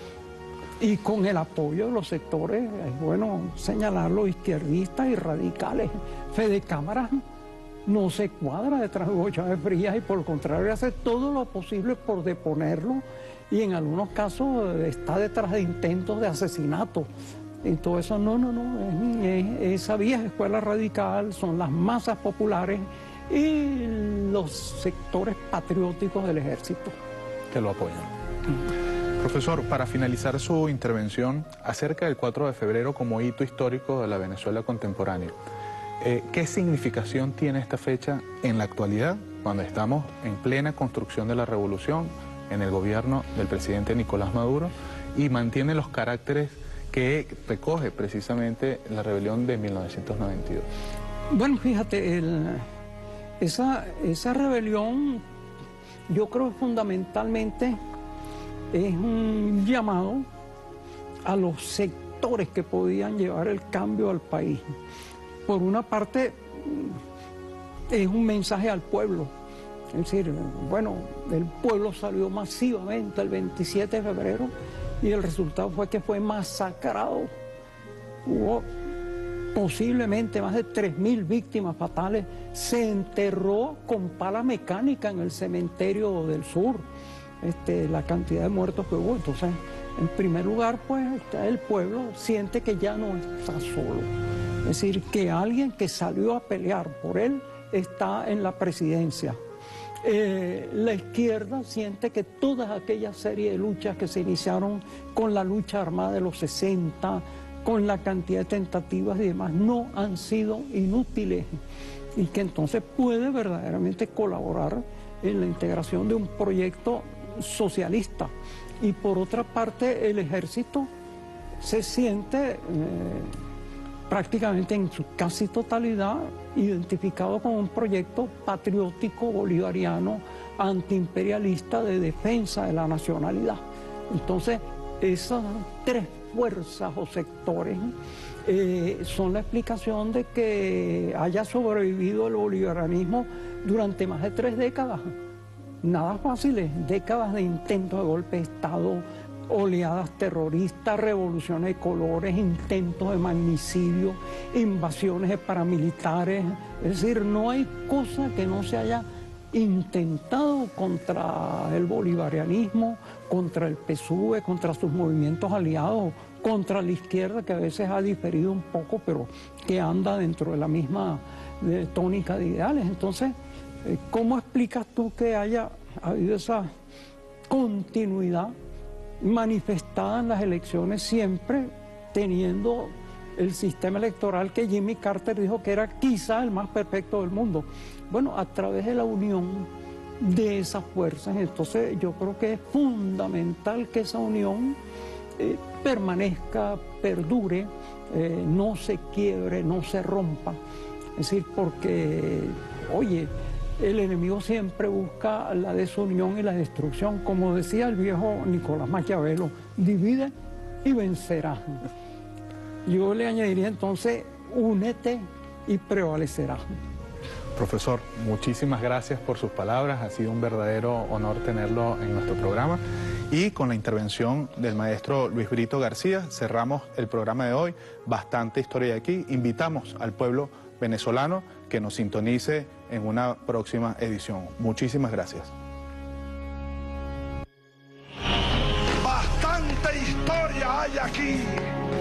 y con el apoyo de los sectores, es bueno señalarlo, izquierdistas y radicales. Fede Cámara no se cuadra detrás de Hugo Chávez Frías y por el contrario hace todo lo posible por deponerlo y en algunos casos está detrás de intentos de asesinato. Y todo eso, no, no, no, es, es, esa vieja escuela radical, son las masas populares y los sectores patrióticos del ejército. Que lo apoyan. Mm. Profesor, para finalizar su intervención acerca del cuatro de febrero como hito histórico de la Venezuela contemporánea, eh, ¿qué significación tiene esta fecha en la actualidad, cuando estamos en plena construcción de la revolución, en el gobierno del presidente Nicolás Maduro, y mantiene los caracteres que recoge precisamente la rebelión de mil novecientos noventa y dos? Bueno, fíjate, el, esa, esa rebelión yo creo que fundamentalmente es un llamado a los sectores que podían llevar el cambio al país. Por una parte, es un mensaje al pueblo. Es decir, bueno, el pueblo salió masivamente el veintisiete de febrero y el resultado fue que fue masacrado. Hubo posiblemente más de tres mil víctimas fatales. Se enterró con pala mecánica en el cementerio del sur este, la cantidad de muertos que hubo. Entonces, en primer lugar, pues el pueblo siente que ya no está solo. Es decir, que alguien que salió a pelear por él está en la presidencia. Eh, la izquierda siente que todas aquellas series de luchas que se iniciaron con la lucha armada de los sesenta, con la cantidad de tentativas y demás, no han sido inútiles y que entonces puede verdaderamente colaborar en la integración de un proyecto socialista. Y por otra parte, el ejército se siente eh, prácticamente en su casi totalidad identificado con un proyecto patriótico bolivariano antiimperialista de defensa de la nacionalidad. Entonces, esas tres fuerzas o sectores eh, son la explicación de que haya sobrevivido el bolivarianismo durante más de tres décadas. Nada fáciles, décadas de intentos de golpe de Estado, oleadas terroristas, revoluciones de colores, intentos de magnicidio, invasiones de paramilitares. Es decir, no hay cosa que no se haya intentado contra el bolivarianismo, contra el P S U V, contra sus movimientos aliados, contra la izquierda, que a veces ha diferido un poco, pero que anda dentro de la misma de, tónica de ideales. Entonces, ¿cómo explicas tú que haya habido esa continuidad manifestada en las elecciones, siempre teniendo el sistema electoral que Jimmy Carter dijo que era quizá el más perfecto del mundo? Bueno, a través de la unión de esas fuerzas. Entonces yo creo que es fundamental que esa unión eh, permanezca, perdure, eh, no se quiebre, no se rompa. Es decir, porque, oye, el enemigo siempre busca la desunión y la destrucción. Como decía el viejo Nicolás Maquiavelo, divide y vencerás. Yo le añadiría entonces, únete y prevalecerás. Profesor, muchísimas gracias por sus palabras, ha sido un verdadero honor tenerlo en nuestro programa. Y con la intervención del maestro Luis Brito García cerramos el programa de hoy. Bastante historia de aquí. Invitamos al pueblo venezolano que nos sintonice en una próxima edición. Muchísimas gracias. Bastante historia hay aquí.